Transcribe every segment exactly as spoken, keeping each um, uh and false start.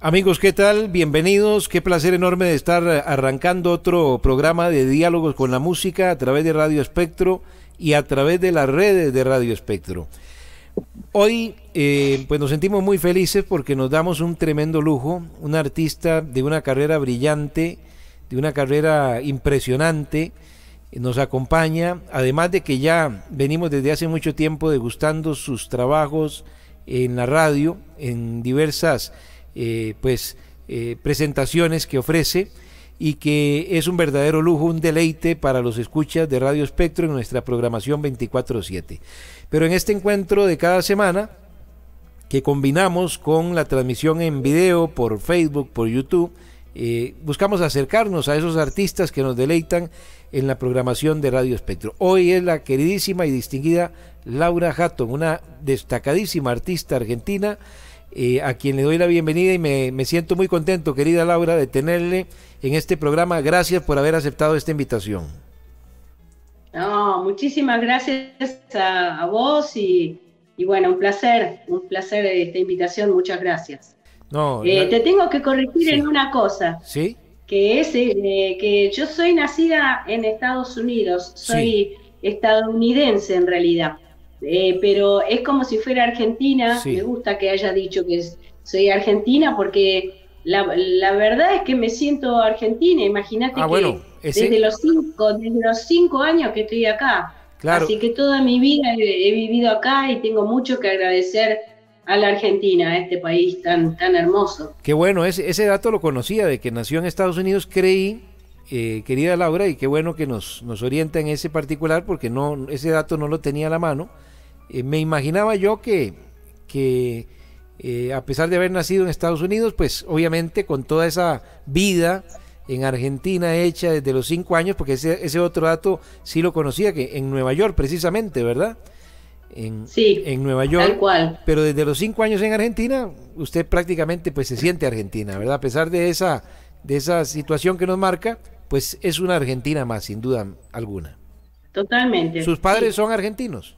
Amigos, ¿qué tal? Bienvenidos. Qué placer enorme de estar arrancando otro programa de diálogos con la música a través de Radio Espectro y a través de las redes de Radio Espectro. Hoy eh, pues nos sentimos muy felices porque nos damos un tremendo lujo, un artista de una carrera brillante, de una carrera impresionante, nos acompaña, además de que ya venimos desde hace mucho tiempo degustando sus trabajos en la radio, en diversas Eh, pues eh, presentaciones que ofrece, y que es un verdadero lujo, un deleite para los escuchas de Radio Espectro en nuestra programación veinticuatro siete. Pero en este encuentro de cada semana, que combinamos con la transmisión en video por Facebook, por YouTube, eh, buscamos acercarnos a esos artistas que nos deleitan en la programación de Radio Espectro. Hoy es la queridísima y distinguida Laura Hatton, una destacadísima artista argentina, Eh, a quien le doy la bienvenida, y me, me siento muy contento, querida Laura, de tenerle en este programa. Gracias por haber aceptado esta invitación. No, muchísimas gracias a, a vos y, y bueno, un placer, un placer esta invitación, muchas gracias. No, eh, la... Te tengo que corregir sí. en una cosa, ¿sí? que es eh, que yo soy nacida en Estados Unidos, soy sí. estadounidense en realidad. Eh, pero es como si fuera argentina. Sí. Me gusta que haya dicho que soy argentina, porque la, la verdad es que me siento argentina. Imagínate ah, que bueno, ese... desde, los cinco, desde los cinco años que estoy acá. Claro. Así que toda mi vida he, he vivido acá y tengo mucho que agradecer a la Argentina, a este país tan, tan hermoso. Qué bueno, ese, ese dato lo conocía, de que nació en Estados Unidos, creí, eh, querida Laura, y qué bueno que nos, nos orienta en ese particular, porque no, ese dato no lo tenía a la mano. Eh, me imaginaba yo que, que eh, a pesar de haber nacido en Estados Unidos, pues obviamente con toda esa vida en Argentina hecha desde los cinco años, porque ese, ese otro dato sí lo conocía, que en Nueva York precisamente, ¿verdad? En, sí, en Nueva York, tal cual. Pero desde los cinco años en Argentina, usted prácticamente pues se siente argentina, ¿verdad? A pesar de esa, de esa situación que nos marca, pues es una argentina más, sin duda alguna. Totalmente. ¿Sus padres sí. son argentinos?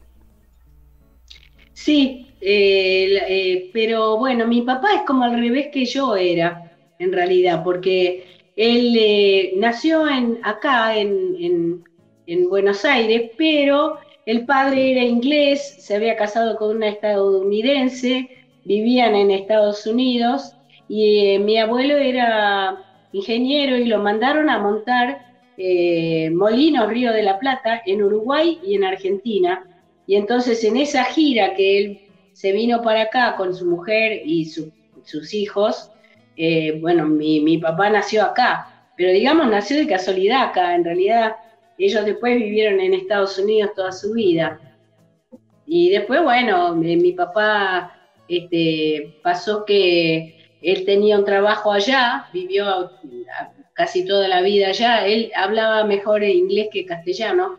Sí, eh, eh, pero bueno, mi papá es como al revés que yo era, en realidad, porque él eh, nació en, acá, en, en, en Buenos Aires, pero el padre era inglés, se había casado con una estadounidense, vivían en Estados Unidos, y eh, mi abuelo era ingeniero y lo mandaron a montar eh, molinos Río de la Plata en Uruguay y en Argentina. Y entonces en esa gira que él se vino para acá con su mujer y su, sus hijos, eh, bueno, mi, mi papá nació acá, pero digamos nació de casualidad acá. En realidad ellos después vivieron en Estados Unidos toda su vida. Y después, bueno, mi, mi papá este, pasó que él tenía un trabajo allá, vivió casi toda la vida allá. Él hablaba mejor inglés que castellano.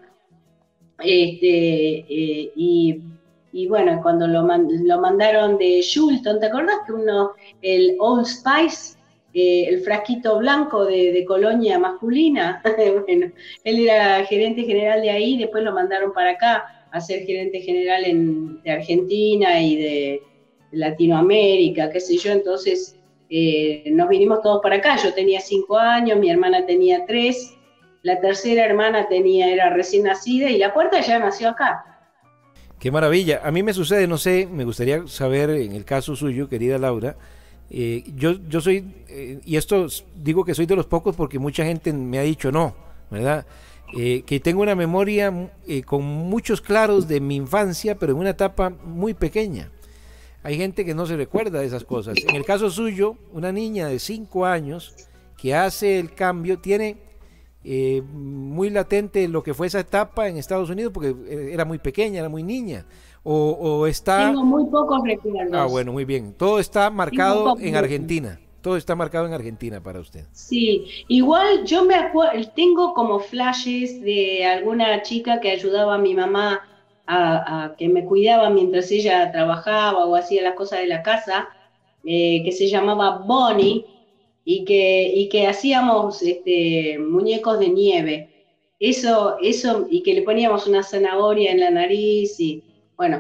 Este, eh, y, y bueno, cuando lo, man, lo mandaron de Shulton, ¿te acordás que uno, el Old Spice, eh, el frasquito blanco de, de colonia masculina? Bueno, él era gerente general de ahí, después lo mandaron para acá a ser gerente general en, de Argentina y de, de Latinoamérica, qué sé yo. Entonces eh, nos vinimos todos para acá. Yo tenía cinco años, mi hermana tenía tres. La tercera hermana tenía, era recién nacida, y la cuarta ya nació acá. Qué maravilla. A mí me sucede, no sé, me gustaría saber en el caso suyo, querida Laura, eh, yo, yo soy, eh, y esto digo que soy de los pocos porque mucha gente me ha dicho no, ¿verdad? Eh, que tengo una memoria eh, con muchos claros de mi infancia, pero en una etapa muy pequeña. Hay gente que no se recuerda de esas cosas. En el caso suyo, una niña de cinco años que hace el cambio, tiene... Eh, muy latente lo que fue esa etapa en Estados Unidos, porque era muy pequeña, era muy niña, o, o está... Tengo muy pocos recuerdos. Ah, bueno, muy bien. Todo está marcado en Argentina. Todo está marcado en Argentina para usted. Sí, igual yo me acuerdo, tengo como flashes de alguna chica que ayudaba a mi mamá a, a que me cuidaba mientras ella trabajaba o hacía las cosas de la casa, eh, que se llamaba Bonnie. Y que, y que hacíamos este, muñecos de nieve, eso, eso, y que le poníamos una zanahoria en la nariz, y bueno,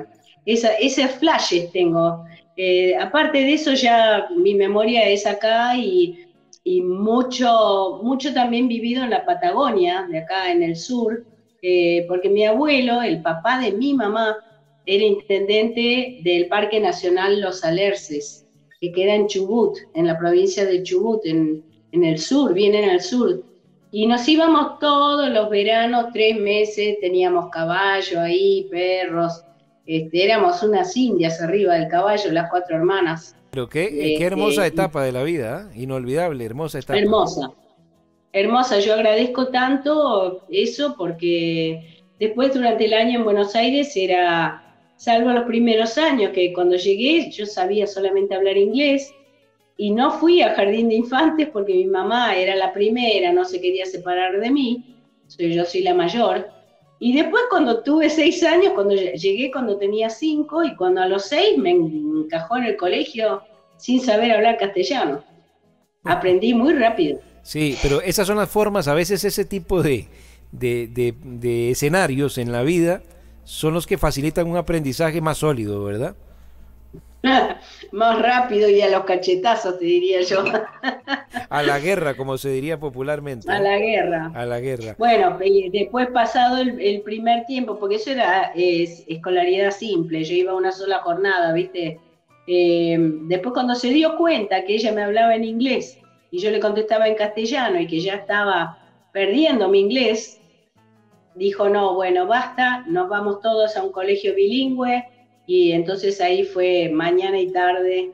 esa, ese flashes tengo. Eh, aparte de eso, ya mi memoria es acá y, y mucho, mucho también vivido en la Patagonia, de acá en el sur, eh, porque mi abuelo, el papá de mi mamá, era intendente del Parque Nacional Los Alerces, que queda en Chubut, en la provincia de Chubut, en, en el sur, bien en el sur. Y nos íbamos todos los veranos, tres meses, teníamos caballo ahí, perros, este, éramos unas indias arriba del caballo, las cuatro hermanas. Pero qué, eh, qué hermosa Este, etapa de la vida, ¿eh? Inolvidable, hermosa etapa. hermosa, hermosa, yo agradezco tanto eso porque después durante el año en Buenos Aires era, salvo los primeros años, que cuando llegué yo sabía solamente hablar inglés, y no fui a jardín de infantes porque mi mamá era la primera, no se quería separar de mí, soy, yo soy la mayor. Y después cuando tuve seis años, cuando llegué cuando tenía cinco, y cuando a los seis me encajó en el colegio sin saber hablar castellano. Aprendí muy rápido. Sí, pero esas son las formas, a veces ese tipo de, de, de, de escenarios en la vida son los que facilitan un aprendizaje más sólido, ¿verdad? Más rápido y a los cachetazos, te diría yo. A la guerra, como se diría popularmente. A ¿eh? la guerra. A la guerra. Bueno, y después pasado el, el primer tiempo, porque eso era es, escolaridad simple, yo iba una sola jornada, ¿viste? Eh, después cuando se dio cuenta que ella me hablaba en inglés y yo le contestaba en castellano y que ya estaba perdiendo mi inglés, dijo, no, bueno, basta, nos vamos todos a un colegio bilingüe. Y entonces ahí fue mañana y tarde,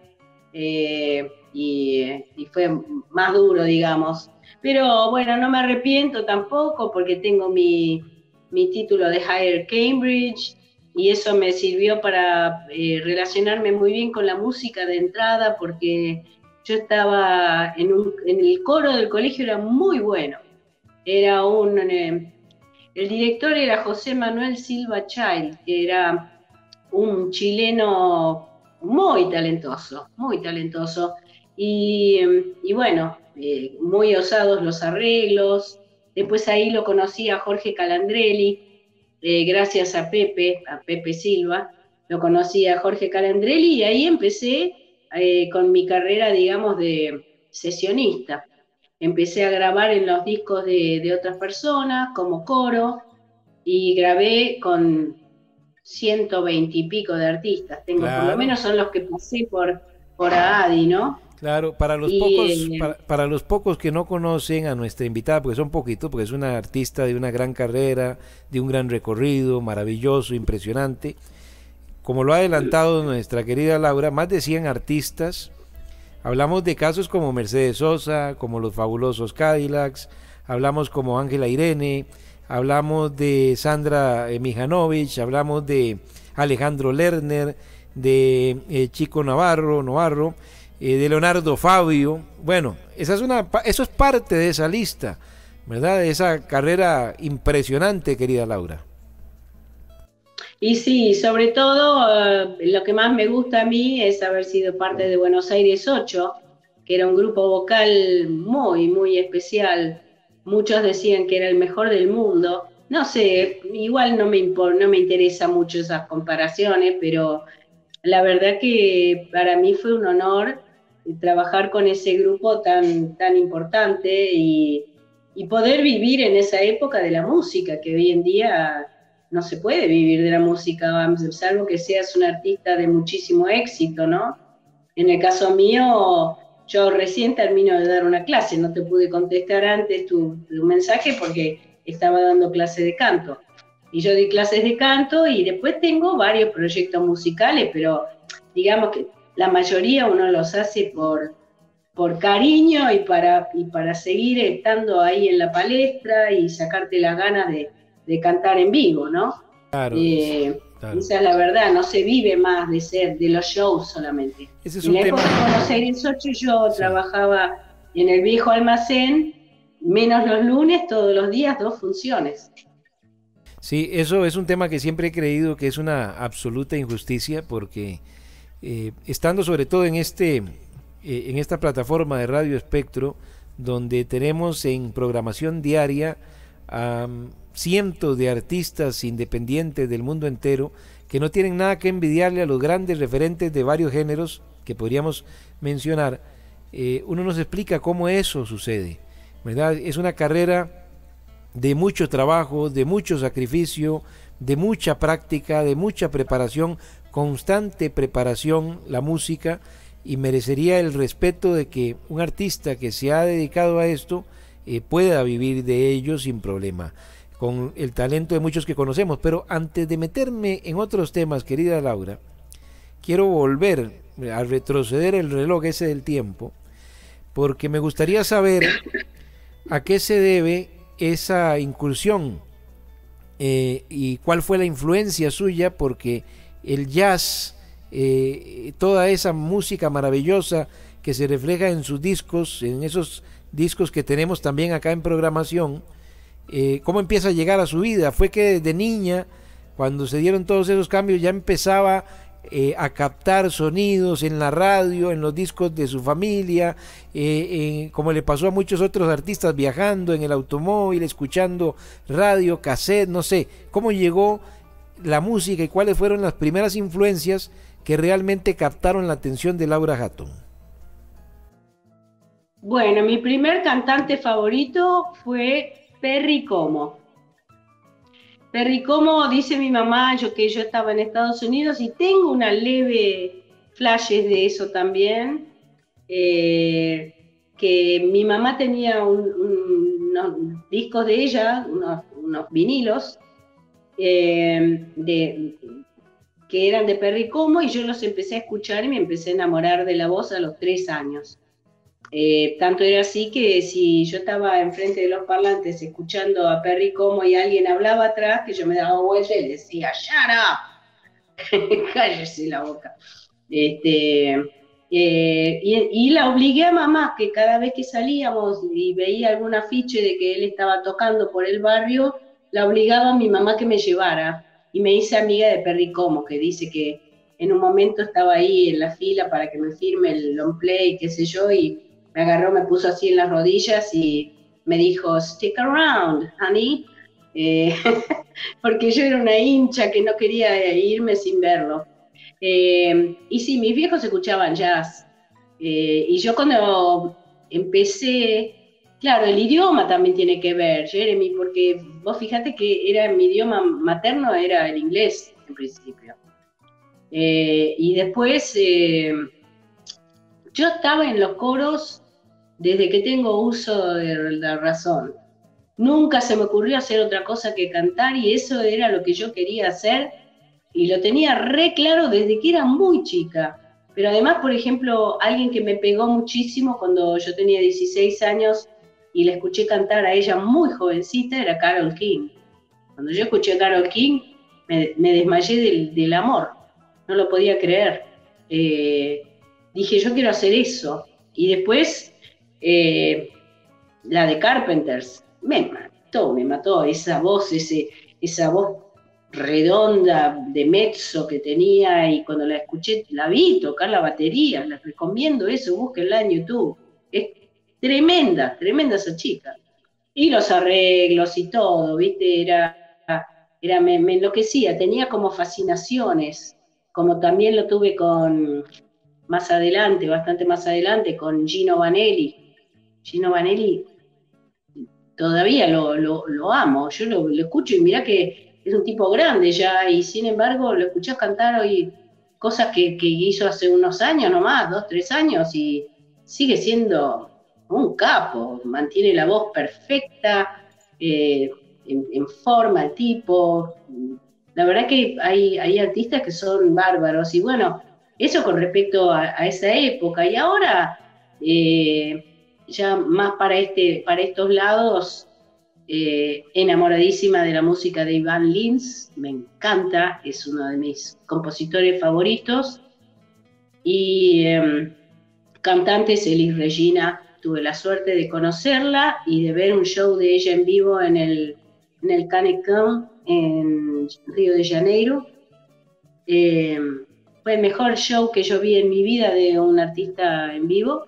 eh, y, y fue más duro, digamos. Pero bueno, no me arrepiento tampoco porque tengo mi, mi título de Higher Cambridge y eso me sirvió para eh, relacionarme muy bien con la música de entrada porque yo estaba en, un, en el coro del colegio, era muy bueno. Era un... Eh, el director era José Manuel Silva Child, que era un chileno muy talentoso, muy talentoso, y, y bueno, eh, muy osados los arreglos. Después ahí lo conocí a Jorge Calandrelli, eh, gracias a Pepe, a Pepe Silva, lo conocí a Jorge Calandrelli y ahí empecé eh, con mi carrera, digamos, de sesionista. Empecé a grabar en los discos de, de otras personas como coro y grabé con ciento veinte y pico de artistas, tengo, por lo Claro, menos son los que pasé por, por A A D I, ¿no? claro. Para los Y pocos, eh, para, para los pocos que no conocen a nuestra invitada, porque son poquitos, porque es una artista de una gran carrera, de un gran recorrido, maravilloso, impresionante. Como lo ha adelantado nuestra querida Laura, más de cien artistas. Hablamos de casos como Mercedes Sosa, como los fabulosos Cadillacs, hablamos como Ángela Irene, hablamos de Sandra eh, Mijanovic, hablamos de Alejandro Lerner, de eh, Chico Navarro, Navarro, eh, de Leonardo Fabio. Bueno, esa es una, eso es parte de esa lista, ¿verdad? De esa carrera impresionante, querida Laura. Y sí, sobre todo eh, lo que más me gusta a mí es haber sido parte de Buenos Aires ocho, que era un grupo vocal muy, muy especial. Muchos decían que era el mejor del mundo. No sé, igual no me, impor, no me interesa mucho esas comparaciones, pero la verdad que para mí fue un honor trabajar con ese grupo tan, tan importante y, y poder vivir en esa época de la música, que hoy en día no se puede vivir de la música, salvo que seas un artista de muchísimo éxito, ¿no? En el caso mío, yo recién termino de dar una clase, no te pude contestar antes tu, tu mensaje porque estaba dando clase de canto. Y yo di clases de canto y después tengo varios proyectos musicales, pero digamos que la mayoría uno los hace por, por cariño y para, y para seguir estando ahí en la palestra y sacarte las ganas de, de cantar en vivo, ¿no? Claro, Eh, claro. Esa es la verdad, no se vive más de ser de los shows solamente. Ese es En un la época tema. de Buenos Aires ocho yo Sí. trabajaba en el viejo almacén, menos los lunes, todos los días, dos funciones. Sí, eso es un tema que siempre he creído que es una absoluta injusticia porque eh, estando sobre todo en este eh, en esta plataforma de Radio Espectro donde tenemos en programación diaria a um, cientos de artistas independientes del mundo entero que no tienen nada que envidiarle a los grandes referentes de varios géneros que podríamos mencionar, eh, uno nos explica cómo eso sucede, ¿verdad? Es una carrera de mucho trabajo, de mucho sacrificio, de mucha práctica, de mucha preparación, constante preparación, la música, y merecería el respeto de que un artista que se ha dedicado a esto eh, pueda vivir de ello sin problema, con el talento de muchos que conocemos. Pero antes de meterme en otros temas, querida Laura, quiero volver a retroceder el reloj ese del tiempo, porque me gustaría saber a qué se debe esa incursión eh, y cuál fue la influencia suya, porque el jazz, eh, toda esa música maravillosa que se refleja en sus discos, en esos discos que tenemos también acá en programación, eh, ¿cómo empieza a llegar a su vida? ¿Fue que desde niña, cuando se dieron todos esos cambios, ya empezaba eh, a captar sonidos en la radio, en los discos de su familia, eh, eh, como le pasó a muchos otros artistas, viajando en el automóvil, escuchando radio, cassette, no sé? ¿Cómo llegó la música y cuáles fueron las primeras influencias que realmente captaron la atención de Laura Hatton? Bueno, mi primer cantante favorito fue Perry Como. Perry Como, dice mi mamá, yo que yo estaba en Estados Unidos y tengo una leve flashes de eso también, eh, que mi mamá tenía un, un, unos discos de ella, unos, unos vinilos, eh, de, que eran de Perry Como, y yo los empecé a escuchar y me empecé a enamorar de la voz a los tres años. Eh, tanto era así que si yo estaba enfrente de los parlantes escuchando a Perry Como y alguien hablaba atrás, que yo me daba vuelta y decía, ¡shut up! Cállese la boca. Este, eh, y, y la obligué a mamá, que cada vez que salíamos y veía algún afiche de que él estaba tocando por el barrio, la obligaba a mi mamá que me llevara. Y me hice amiga de Perry Como, que dice que en un momento estaba ahí en la fila para que me firme el long play, qué sé yo, y me agarró, me puso así en las rodillas y me dijo, stick around, honey, eh, porque yo era una hincha que no quería irme sin verlo. Eh, y sí, mis viejos escuchaban jazz, eh, y yo cuando empecé, claro, el idioma también tiene que ver, Jeremy, porque vos fíjate que era mi idioma materno, era el inglés en principio. Eh, y después... Eh, Yo estaba en los coros desde que tengo uso de la razón. Nunca se me ocurrió hacer otra cosa que cantar y eso era lo que yo quería hacer y lo tenía re claro desde que era muy chica. Pero además, por ejemplo, alguien que me pegó muchísimo cuando yo tenía dieciséis años y la escuché cantar a ella muy jovencita era Carole King. Cuando yo escuché a Carole King me, me desmayé del, del amor, no lo podía creer. Eh, Dije, yo quiero hacer eso. Y después, eh, la de Carpenters, me mató, me mató. Esa voz, ese, esa voz redonda de mezzo que tenía, y cuando la escuché, la vi tocar la batería. Les recomiendo eso, búsquenla en YouTube. Es tremenda, tremenda esa chica. Y los arreglos y todo, ¿viste? Era, era me, me enloquecía, tenía como fascinaciones, como también lo tuve con... más adelante, bastante más adelante, con Gino Vanelli. Gino Vanelli todavía lo, lo, lo amo, yo lo, lo escucho y mirá que es un tipo grande ya, y sin embargo lo escuché cantar hoy cosas que, que hizo hace unos años nomás, dos, tres años, y sigue siendo un capo, mantiene la voz perfecta, eh, en, en forma, el tipo. La verdad que hay, hay artistas que son bárbaros, y bueno, eso con respecto a, a esa época. Y ahora, eh, ya más para, este, para estos lados, eh, enamoradísima de la música de Ivan Lins, me encanta, es uno de mis compositores favoritos. Y eh, cantantes, Elis Regina, tuve la suerte de conocerla y de ver un show de ella en vivo en el, en el Canecão, en Río de Janeiro. Eh, Fue el mejor show que yo vi en mi vida de un artista en vivo.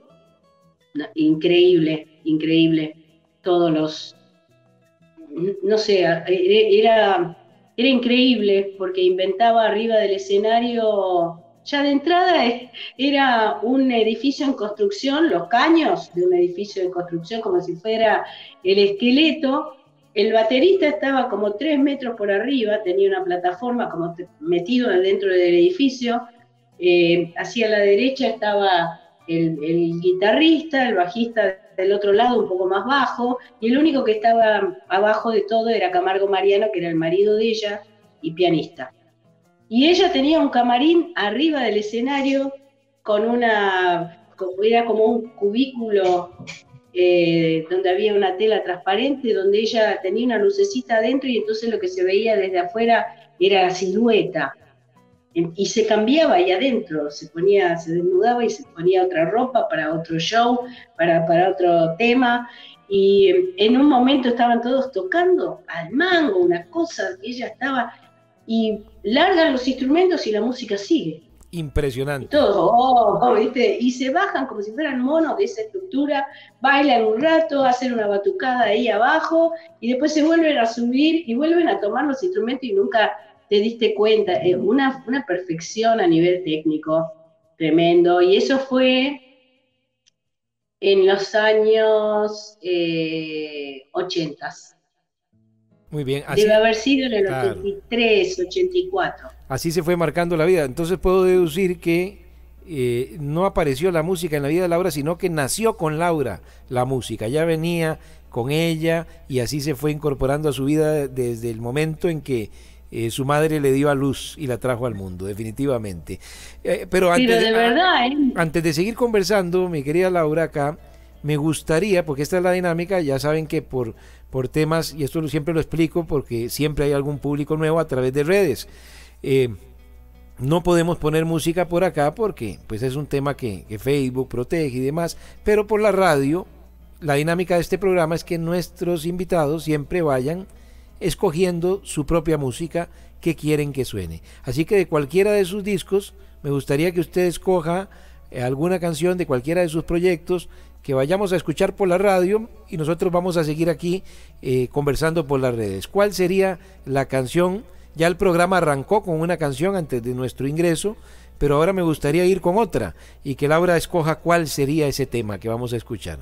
Increíble, increíble. Todos los... No sé, era era increíble porque inventaba arriba del escenario, ya de entrada era un edificio en construcción, los caños de un edificio en construcción, como si fuera el esqueleto. El baterista estaba como tres metros por arriba, tenía una plataforma como metido dentro del edificio. Eh, hacia la derecha estaba el, el guitarrista, el bajista del otro lado un poco más bajo, y el único que estaba abajo de todo era Camargo Mariano, que era el marido de ella y pianista. Y ella tenía un camarín arriba del escenario con una, era como un cubículo eh, donde había una tela transparente, donde ella tenía una lucecita adentro y entonces lo que se veía desde afuera era la silueta. Y se cambiaba ahí adentro, se ponía, se desnudaba y se ponía otra ropa para otro show, para, para otro tema. Y en un momento estaban todos tocando al mango, una cosa, que ella estaba, y largan los instrumentos y la música sigue. Impresionante. Y todos, oh, oh, ¿viste? Y se bajan como si fueran monos de esa estructura, bailan un rato, hacen una batucada ahí abajo, y después se vuelven a subir y vuelven a tomar los instrumentos y nunca te diste cuenta. Es una, una perfección a nivel técnico tremendo. Y eso fue en los años eh, ochentas. Muy bien. Así, debe haber sido en el claro. ochenta y tres, ochenta y cuatro. Así se fue marcando la vida. Entonces puedo deducir que eh, no apareció la música en la vida de Laura, sino que nació con Laura la música. Ya venía con ella y así se fue incorporando a su vida desde el momento en que eh, su madre le dio a luz y la trajo al mundo, definitivamente. Eh, pero antes, pero de verdad, ¿eh? antes de seguir conversando, mi querida Laura, acá me gustaría, porque esta es la dinámica, ya saben que por, por temas, y esto siempre lo explico porque siempre hay algún público nuevo a través de redes, eh, no podemos poner música por acá porque pues es un tema que, que Facebook protege y demás, pero por la radio, la dinámica de este programa es que nuestros invitados siempre vayan escogiendo su propia música que quieren que suene. Así que de cualquiera de sus discos, me gustaría que usted escoja eh, alguna canción de cualquiera de sus proyectos que vayamos a escuchar por la radio y nosotros vamos a seguir aquí eh, conversando por las redes. ¿Cuál sería la canción? Ya el programa arrancó con una canción antes de nuestro ingreso, pero ahora me gustaría ir con otra y que Laura escoja cuál sería ese tema que vamos a escuchar.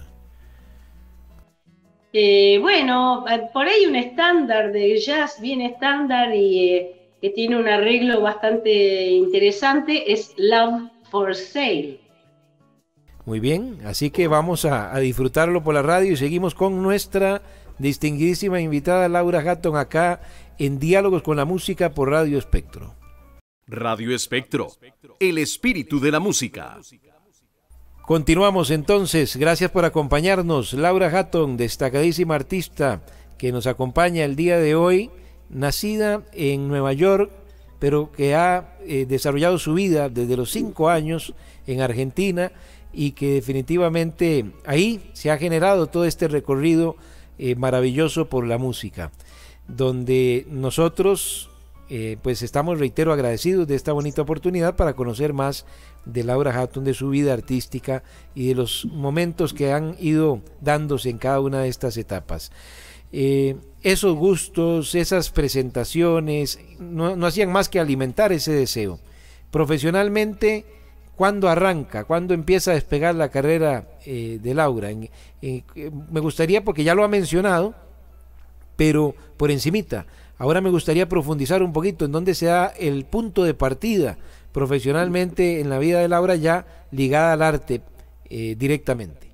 Eh, bueno, por ahí un estándar de jazz bien estándar y eh, que tiene un arreglo bastante interesante es Love for Sale. Muy bien, así que vamos a, a disfrutarlo por la radio y seguimos con nuestra distinguidísima invitada Laura Hatton acá en Diálogos con la Música por Radio Espectro. Radio Espectro, el espíritu de la música. Continuamos entonces, gracias por acompañarnos. Laura Hatton, destacadísima artista que nos acompaña el día de hoy, nacida en Nueva York, pero que ha eh, desarrollado su vida desde los cinco años en Argentina y que definitivamente ahí se ha generado todo este recorrido eh, maravilloso por la música, donde nosotros eh, pues estamos, reitero, agradecidos de esta bonita oportunidad para conocer más de Laura Hatton, de su vida artística y de los momentos que han ido dándose en cada una de estas etapas. Eh, esos gustos, esas presentaciones no, no hacían más que alimentar ese deseo. Profesionalmente, ¿cuándo arranca? ¿Cuándo empieza a despegar la carrera eh, de Laura? En, en, me gustaría, porque ya lo ha mencionado, pero por encimita, ahora me gustaría profundizar un poquito en dónde se da el punto de partida profesionalmente en la vida de Laura, ya ligada al arte eh, directamente.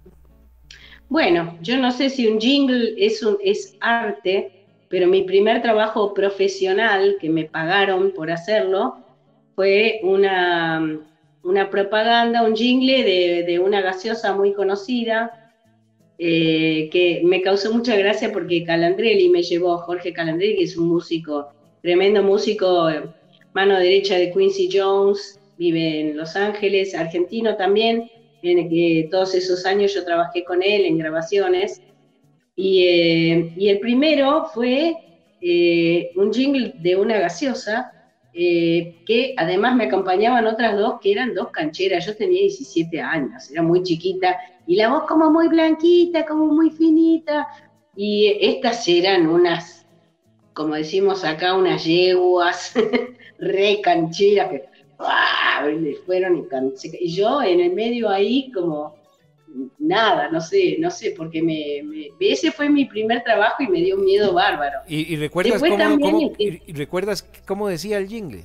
Bueno, yo no sé si un jingle es, un, es arte, pero mi primer trabajo profesional, que me pagaron por hacerlo, fue una, una propaganda, un jingle de, de una gaseosa muy conocida, eh, que me causó mucha gracia porque Calandrelli me llevó, Jorge Calandrelli, que es un músico, tremendo músico, mano derecha de Quincy Jones, vive en Los Ángeles, argentino también. En eh, todos esos años yo trabajé con él en grabaciones, y, eh, y el primero fue eh, un jingle de una gaseosa, eh, que además me acompañaban otras dos, que eran dos cancheras. Yo tenía diecisiete años, era muy chiquita, y la voz como muy blanquita, como muy finita, y estas eran unas como decimos acá, unas yeguas re cancheras que ¡ah! Le fueron y, can... y yo en el medio ahí como nada, no sé, no sé, porque me, me, ese fue mi primer trabajo y me dio un miedo bárbaro. ¿Y, y recuerdas cómo, cómo, y, y recuerdas cómo decía el jingle?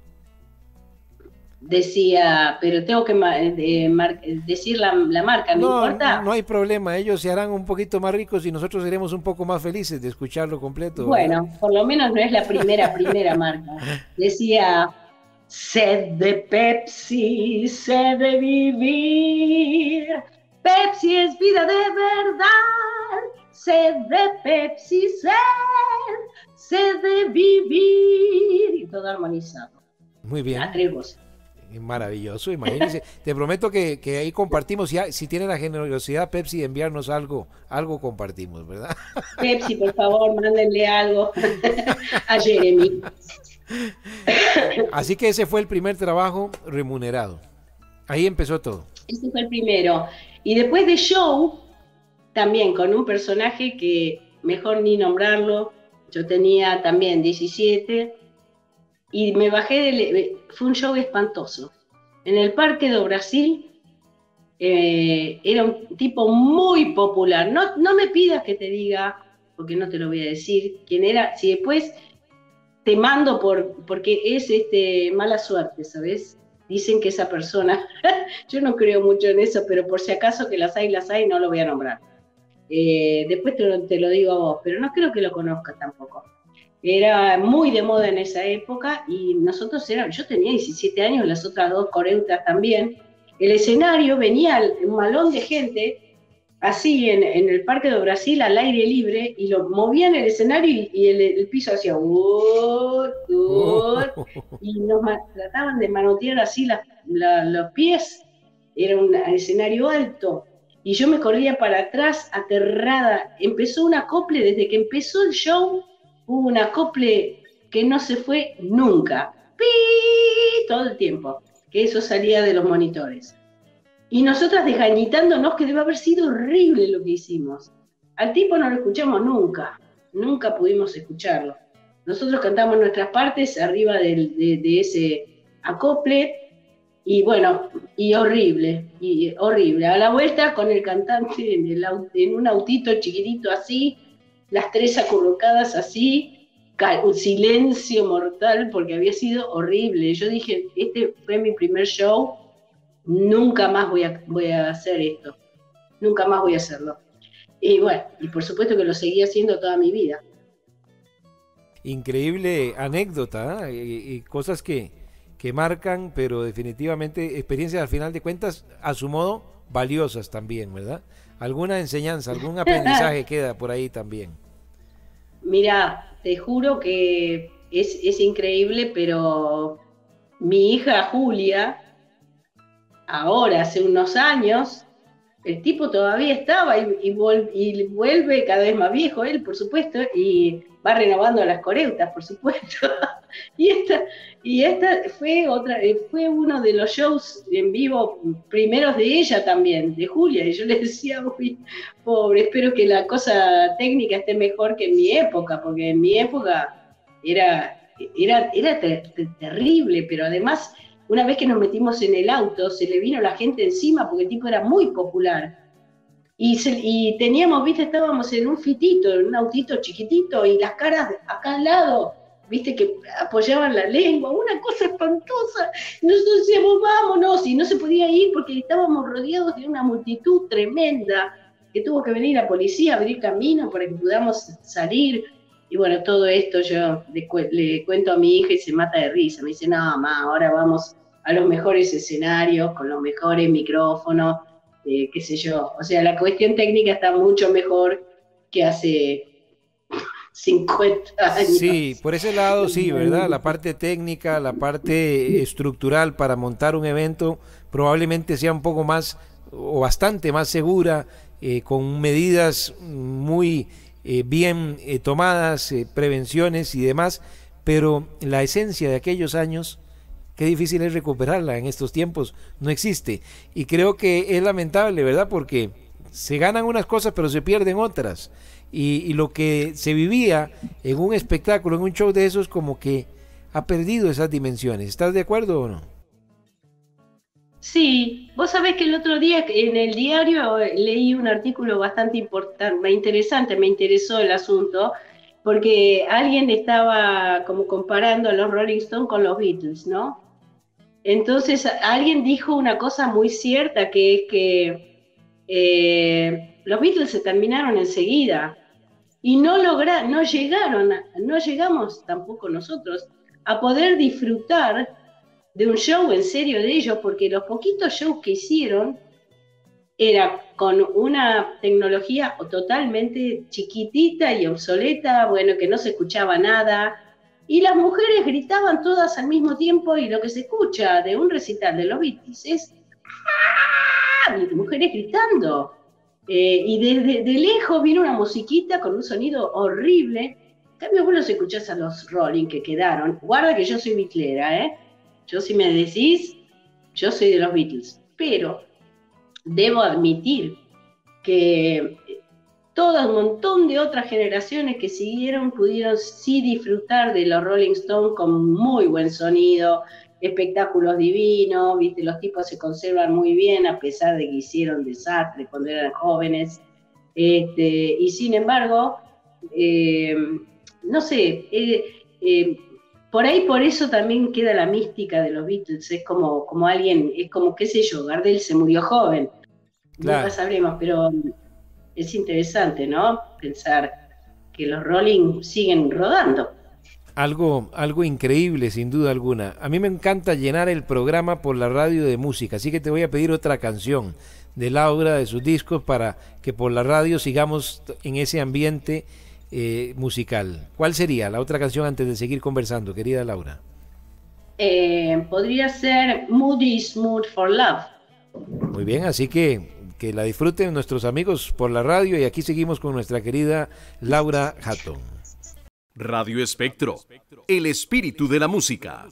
Decía, pero tengo que de, mar, decir la, la marca, ¿no, no importa? No hay problema, ellos se harán un poquito más ricos y nosotros seremos un poco más felices de escucharlo completo. Bueno, ¿verdad? Por lo menos no es la primera, primera marca. Decía, sed de Pepsi, sed de vivir, Pepsi es vida de verdad, sed de Pepsi, sed, sed de vivir, y todo armonizado. Muy bien. A tres voces. Maravilloso, imagínense. Te prometo que, que ahí compartimos, ya, si tiene la generosidad Pepsi de enviarnos algo, algo compartimos, ¿verdad? Pepsi, por favor, mándenle algo a Jeremy. Así que ese fue el primer trabajo remunerado. Ahí empezó todo. Ese fue el primero. Y después de show, también con un personaje que mejor ni nombrarlo, yo tenía también diecisiete, y me bajé del... Fue un show espantoso. En el Parque do Brasil, eh, era un tipo muy popular. No, no me pidas que te diga, porque no te lo voy a decir, quién era. Si después te mando por... Porque es este, mala suerte, ¿sabes? Dicen que esa persona... yo no creo mucho en eso, pero por si acaso que las hay, las hay, no lo voy a nombrar. Eh, después te lo, te lo digo a vos, pero no creo que lo conozcas tampoco. Era muy de moda en esa época y nosotros éramos, yo tenía diecisiete años, las otras dos coreutas también. El escenario venía un malón de gente, así en, en el Parque de Brasil, al aire libre, y lo movían el escenario y, y el, el piso hacía uh, uh, y nos trataban de manotear así la, la, los pies. Era un escenario alto. Y yo me corría para atrás, aterrada. Empezó un acople, desde que empezó el show, hubo un acople que no se fue nunca. ¡Pi! Todo el tiempo. Que eso salía de los monitores. Y nosotras desgañitándonos, que debe haber sido horrible lo que hicimos. Al tipo no lo escuchamos nunca. Nunca pudimos escucharlo. Nosotros cantamos nuestras partes arriba del, de, de ese acople. Y bueno, y horrible, y horrible. A la vuelta con el cantante en, el, en un autito chiquitito así, las tres acurrucadas así, un silencio mortal porque había sido horrible. Yo dije, este fue mi primer show, nunca más voy a, voy a hacer esto, nunca más voy a hacerlo. Y bueno, y por supuesto que lo seguí haciendo toda mi vida. Increíble anécdota, ¿eh? y, y cosas que, que marcan, pero definitivamente experiencias al final de cuentas, a su modo, valiosas también, ¿verdad? Alguna enseñanza, algún aprendizaje queda por ahí también. Mira, te juro que es, es increíble, pero mi hija Julia, ahora, hace unos años, el tipo todavía estaba y, y, vol, y vuelve cada vez más viejo él, por supuesto, y va renovando las coreutas, por supuesto. y esta, y esta fue otra, fue uno de los shows en vivo primeros de ella también, de Julia, y yo le decía, uy, pobre, espero que la cosa técnica esté mejor que en mi época, porque en mi época era, era, era ter, ter, terrible, pero además, una vez que nos metimos en el auto, se le vino la gente encima, porque el tipo era muy popular. Y, se, y teníamos, viste, estábamos en un fitito, en un autito chiquitito, y las caras acá al lado, viste, que apoyaban la lengua, una cosa espantosa. Nosotros decíamos, vámonos, y no se podía ir porque estábamos rodeados de una multitud tremenda, que tuvo que venir la policía a abrir camino para que podamos salir. Y bueno, todo esto yo le, cu le cuento a mi hija y se mata de risa. Me dice, no, mamá, ahora vamos a los mejores escenarios, con los mejores micrófonos, eh, qué sé yo. O sea, la cuestión técnica está mucho mejor que hace cincuenta años. Sí, por ese lado sí, ¿verdad? La parte técnica, la parte estructural para montar un evento probablemente sea un poco más o bastante más segura, eh, con medidas muy eh, bien eh, tomadas, eh, prevenciones y demás, pero la esencia de aquellos años, qué difícil es recuperarla en estos tiempos, no existe. Y creo que es lamentable, ¿verdad? Porque se ganan unas cosas pero se pierden otras. Y, y lo que se vivía en un espectáculo, en un show de esos, como que ha perdido esas dimensiones. ¿Estás de acuerdo o no? Sí, vos sabés que el otro día en el diario leí un artículo bastante importante, interesante, me interesó el asunto, porque alguien estaba como comparando a los Rolling Stones con los Beatles, ¿no? Entonces alguien dijo una cosa muy cierta, que es que eh, los Beatles se terminaron enseguida y no logra, no llegaron, no llegamos tampoco nosotros a poder disfrutar de un show en serio de ellos, porque los poquitos shows que hicieron era con una tecnología totalmente chiquitita y obsoleta, bueno, que no se escuchaba nada, y las mujeres gritaban todas al mismo tiempo, y lo que se escucha de un recital de los Beatles es ¡ah! Mujeres gritando, eh, y desde de lejos viene una musiquita con un sonido horrible. En cambio, vos los escuchás a los Rolling que quedaron, guarda que yo soy bitlera, ¿eh? Yo, si me decís, yo soy de los Beatles, pero debo admitir que todo un montón de otras generaciones que siguieron pudieron sí disfrutar de los Rolling Stones con muy buen sonido, espectáculos divinos, ¿viste? Los tipos se conservan muy bien a pesar de que hicieron desastres cuando eran jóvenes, este, y sin embargo, eh, no sé, eh, eh, por ahí, por eso también queda la mística de los Beatles, es como, como alguien, es como, qué sé yo, Gardel se murió joven, claro. Nunca sabremos, pero es interesante, ¿no? Pensar que los Rolling siguen rodando. Algo, algo increíble, sin duda alguna. A mí me encanta llenar el programa por la radio de música, así que te voy a pedir otra canción de Laura, de sus discos, para que por la radio sigamos en ese ambiente Eh, musical. ¿Cuál sería la otra canción antes de seguir conversando, querida Laura? Eh, podría ser Moody's Mood for Love. Muy bien, así que que la disfruten nuestros amigos por la radio, y aquí seguimos con nuestra querida Laura Hatton. Radio Espectro, el espíritu de la música.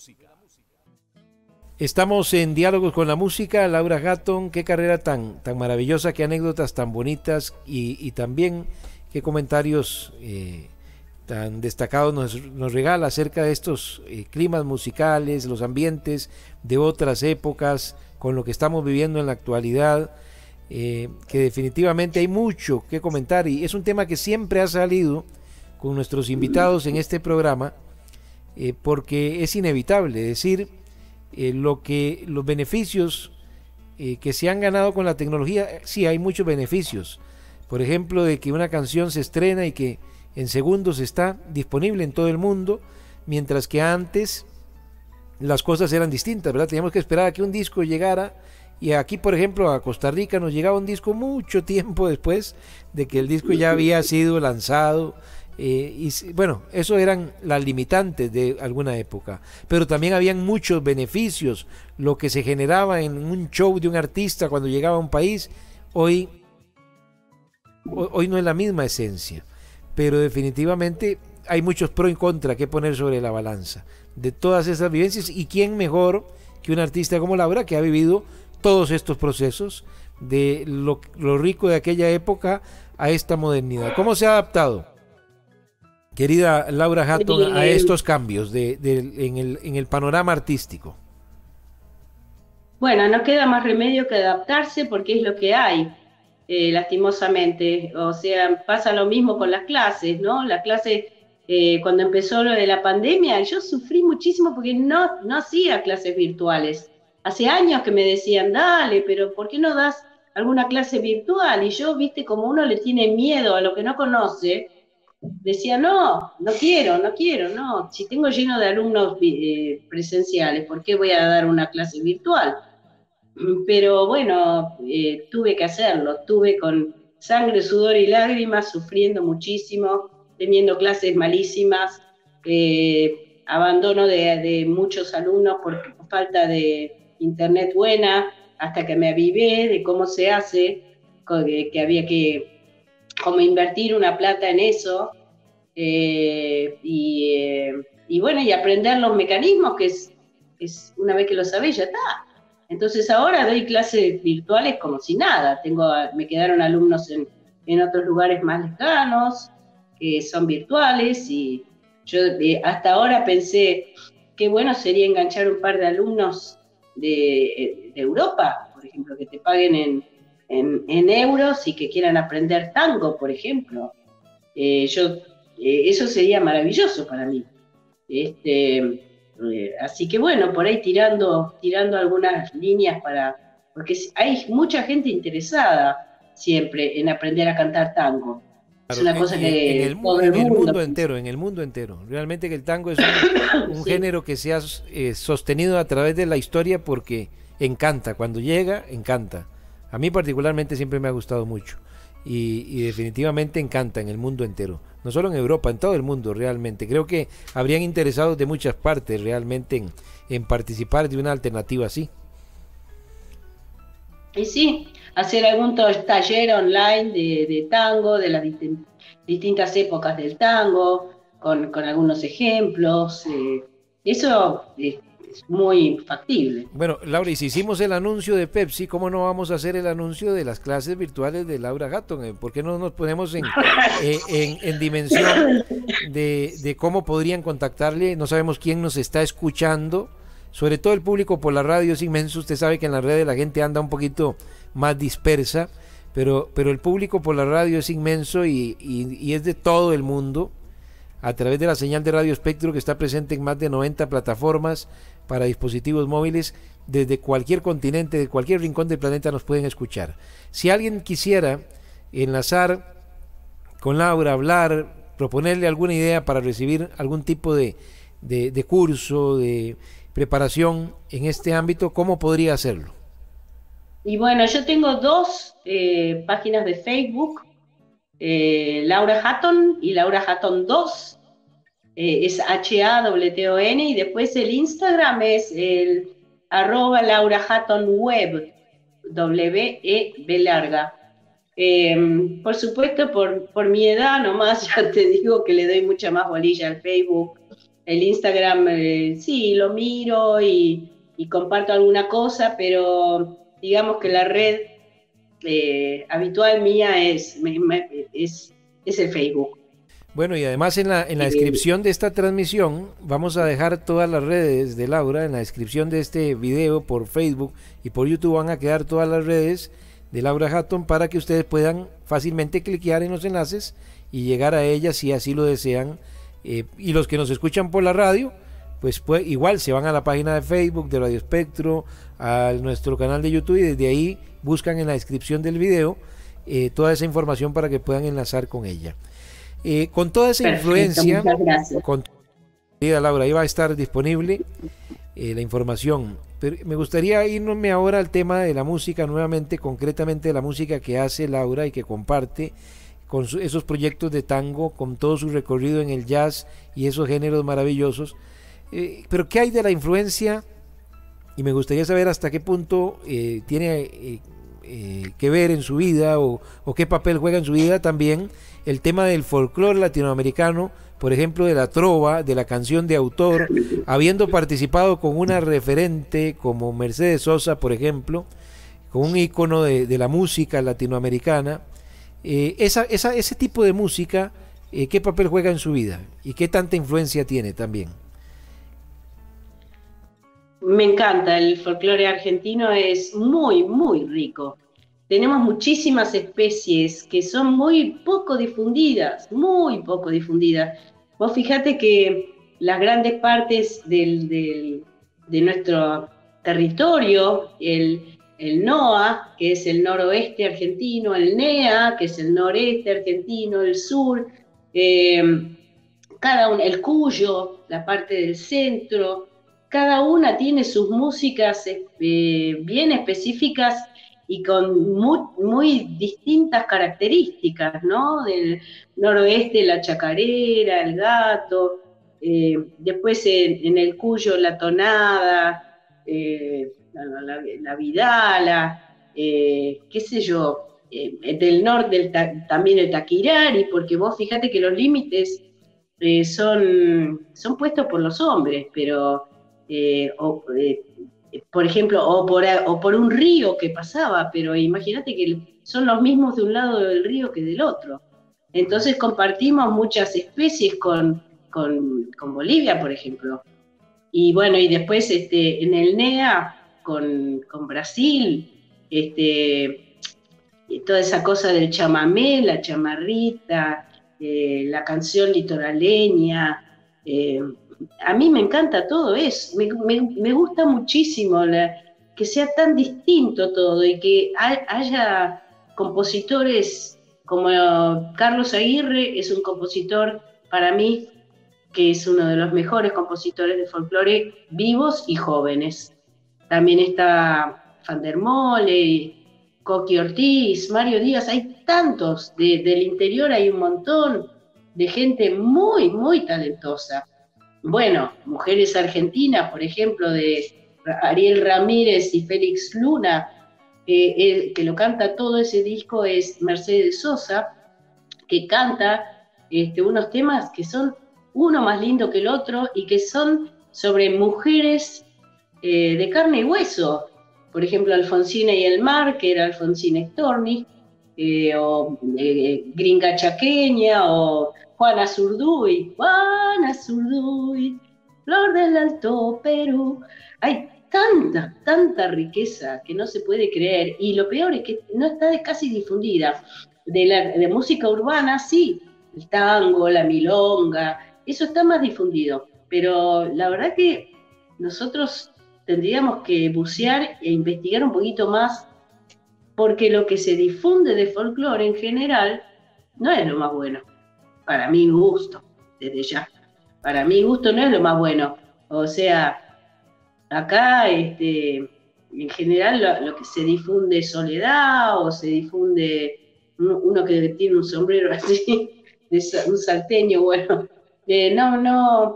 Estamos en Diálogos con la Música. Laura Hatton, qué carrera tan, tan maravillosa, qué anécdotas tan bonitas, y, y también qué comentarios eh, tan destacados nos, nos regala acerca de estos eh, climas musicales, los ambientes de otras épocas, con lo que estamos viviendo en la actualidad, eh, que definitivamente hay mucho que comentar, y es un tema que siempre ha salido con nuestros invitados en este programa, eh, porque es inevitable decir eh, lo que los beneficios eh, que se han ganado con la tecnología. Sí, hay muchos beneficios. Por ejemplo, de que una canción se estrena y que en segundos está disponible en todo el mundo, mientras que antes las cosas eran distintas, ¿verdad? Teníamos que esperar a que un disco llegara, y aquí, por ejemplo, a Costa Rica nos llegaba un disco mucho tiempo después de que el disco ya había sido lanzado, eh, y bueno, eso eran las limitantes de alguna época, pero también habían muchos beneficios, lo que se generaba en un show de un artista cuando llegaba a un país. Hoy Hoy no es la misma esencia, pero definitivamente hay muchos pros y contras que poner sobre la balanza de todas esas vivencias, y quién mejor que un artista como Laura, que ha vivido todos estos procesos de lo, lo rico de aquella época a esta modernidad. ¿Cómo se ha adaptado, querida Laura Hatton, a estos cambios de, de, en, el, en el panorama artístico? Bueno, no queda más remedio que adaptarse, porque es lo que hay. Eh, lastimosamente, o sea, pasa lo mismo con las clases, ¿no? Las clases, eh, cuando empezó lo de la pandemia, yo sufrí muchísimo porque no, no hacía clases virtuales. Hace años que me decían, dale, pero ¿por qué no das alguna clase virtual? Y yo, viste, como uno le tiene miedo a lo que no conoce, decía, no, no quiero, no quiero, no. Si tengo lleno de alumnos eh, presenciales, ¿por qué voy a dar una clase virtual? Pero bueno, eh, tuve que hacerlo, tuve con sangre, sudor y lágrimas, sufriendo muchísimo, teniendo clases malísimas, eh, abandono de, de muchos alumnos por falta de internet buena, hasta que me avivé de cómo se hace, que, que había que como invertir una plata en eso, eh, y, eh, y bueno, y aprender los mecanismos, que es, es una vez que lo sabés ya está. Entonces ahora doy clases virtuales como si nada. Tengo, me quedaron alumnos en, en otros lugares más lejanos, que son virtuales, y yo eh, hasta ahora pensé qué bueno sería enganchar un par de alumnos de, de Europa, por ejemplo, que te paguen en, en, en euros y que quieran aprender tango, por ejemplo. Eh, yo, eh, eso sería maravilloso para mí. Este, eh, así que bueno, por ahí tirando, tirando algunas líneas para, porque hay mucha gente interesada siempre en aprender a cantar tango. Es una cosa en, que en el, todo en el mundo, el mundo entero, en el mundo entero. Realmente que el tango es un, un sí. género que se ha eh, sostenido a través de la historia porque encanta, cuando llega, encanta. A mí particularmente siempre me ha gustado mucho y, y definitivamente encanta en el mundo entero. No solo en Europa, en todo el mundo realmente. Creo que habrían interesados de muchas partes realmente en, en participar de una alternativa así. Y sí, hacer algún taller online de, de tango, de las distin distintas épocas del tango, con, con algunos ejemplos. Eh, eso es, es muy factible. Bueno, Laura, y si hicimos el anuncio de Pepsi, ¿cómo no vamos a hacer el anuncio de las clases virtuales de Laura Hatton? ¿Por qué no nos ponemos en, eh, en, en dimensión de, de cómo podrían contactarle? No sabemos quién nos está escuchando. Sobre todo el público por la radio es inmenso. Usted sabe que en las redes la gente anda un poquito más dispersa, pero, pero el público por la radio es inmenso y, y, y es de todo el mundo, a través de la señal de Radio Espectro, que está presente en más de noventa plataformas para dispositivos móviles. Desde cualquier continente, de cualquier rincón del planeta nos pueden escuchar. Si alguien quisiera enlazar con Laura, hablar, proponerle alguna idea para recibir algún tipo de, de, de curso, de preparación en este ámbito, ¿cómo podría hacerlo? Y bueno, yo tengo dos eh, páginas de Facebook, eh, Laura Hatton y Laura Hatton dos, eh, es H A T T O N, y después el Instagram es el arroba Laura Hatton Web, W E B larga. Eh, por supuesto, por, por mi edad nomás, ya te digo que le doy mucha más bolilla al Facebook. El Instagram, eh, sí, lo miro y, y comparto alguna cosa, pero digamos que la red eh, habitual mía es, me, me, es, es el Facebook. Bueno, y además en la, en la descripción de esta transmisión vamos a dejar todas las redes de Laura. En la descripción de este video por Facebook y por YouTube van a quedar todas las redes de Laura Hatton para que ustedes puedan fácilmente cliquear en los enlaces y llegar a ella si así lo desean. Eh, y los que nos escuchan por la radio, pues, pues igual se van a la página de Facebook de Radio Espectro, a nuestro canal de YouTube, y desde ahí buscan en la descripción del video eh, toda esa información para que puedan enlazar con ella. Eh, con toda esa Perfecto, influencia, con Laura, ahí va a estar disponible eh, la información. Pero me gustaría irme ahora al tema de la música nuevamente, concretamente de la música que hace Laura y que comparte con su, esos proyectos de tango, con todo su recorrido en el jazz y esos géneros maravillosos. Eh, pero ¿qué hay de la influencia? Y me gustaría saber hasta qué punto eh, tiene eh, eh, que ver en su vida o, o qué papel juega en su vida también el tema del folclore latinoamericano, por ejemplo, de la trova, de la canción de autor, habiendo participado con una referente como Mercedes Sosa, por ejemplo, con un ícono de, de la música latinoamericana. Eh, esa, esa, ese tipo de música, eh, ¿qué papel juega en su vida? ¿Y qué tanta influencia tiene también? Me encanta, el folclore argentino es muy, muy rico. Tenemos muchísimas especies que son muy poco difundidas, muy poco difundidas. Vos fijate que las grandes partes del, del, de nuestro territorio, el el NOA, que es el noroeste argentino, el NEA, que es el noreste argentino, el sur, eh, cada uno, el Cuyo, la parte del centro, cada una tiene sus músicas eh, bien específicas y con muy, muy distintas características, ¿no? Del noroeste la chacarera, el gato, eh, después en, en el Cuyo la tonada, eh, La, la, la vidala, eh, qué sé yo, eh, del norte del ta, también el taquirari, porque vos fíjate que los límites eh, son, son puestos por los hombres, pero eh, o, eh, por ejemplo, o por, o por un río que pasaba, pero imagínate que son los mismos de un lado del río que del otro. Entonces compartimos muchas especies con, con, con Bolivia, por ejemplo. Y bueno, y después este, en el N E A con, con Brasil, este, toda esa cosa del chamamé, la chamarrita, eh, la canción litoraleña. Eh, a mí me encanta todo eso, me, me, me gusta muchísimo la, que sea tan distinto todo y que hay, haya compositores como Carlos Aguirre, es un compositor para mí que es uno de los mejores compositores de folclore vivos y jóvenes. También está Van der Mole, Coqui Ortiz, Mario Díaz, hay tantos, de, del interior hay un montón de gente muy, muy talentosa. Bueno, mujeres argentinas, por ejemplo, de Ariel Ramírez y Félix Luna, eh, el que lo canta todo ese disco es Mercedes Sosa, que canta este, unos temas que son uno más lindo que el otro y que son sobre mujeres eh, de carne y hueso. Por ejemplo, Alfonsina y el mar, que era Alfonsina Storni, eh, o eh, Gringa Chaqueña, o Juana Zurduy, Juana Zurduy, flor del Alto Perú. Hay tanta, tanta riqueza que no se puede creer, y lo peor es que no está casi difundida. De, la, de música urbana, sí, el tango, la milonga, eso está más difundido, pero la verdad que nosotros tendríamos que bucear e investigar un poquito más, porque lo que se difunde de folclore en general no es lo más bueno, para mi gusto, desde ya. Para mi gusto no es lo más bueno. O sea, acá este, en general lo, lo que se difunde es Soledad, o se difunde uno, uno que tiene un sombrero así, de un salteño, bueno, eh, no, no,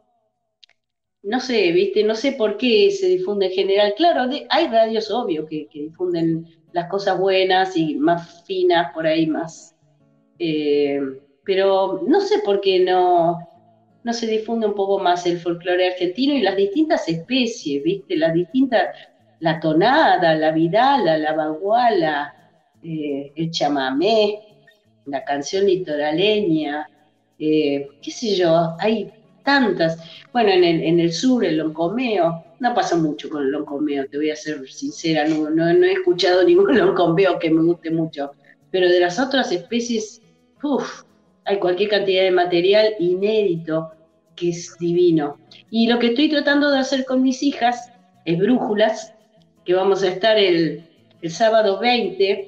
no sé, viste, no sé por qué se difunde en general. Claro, de, hay radios, obvio, que, que difunden las cosas buenas y más finas, por ahí más, eh, pero no sé por qué no, no se difunde un poco más el folclore argentino y las distintas especies, viste, las distintas, la tonada, la vidala, la baguala, eh, el chamamé, la canción litoraleña, eh, qué sé yo, hay tantas. Bueno, en el, en el sur, el loncomeo, no pasa mucho con el loncomeo, te voy a ser sincera, no, no, no he escuchado ningún loncomeo que me guste mucho, pero de las otras especies, uff, hay cualquier cantidad de material inédito que es divino. Y lo que estoy tratando de hacer con mis hijas es brújulas, que vamos a estar el, el sábado veinte,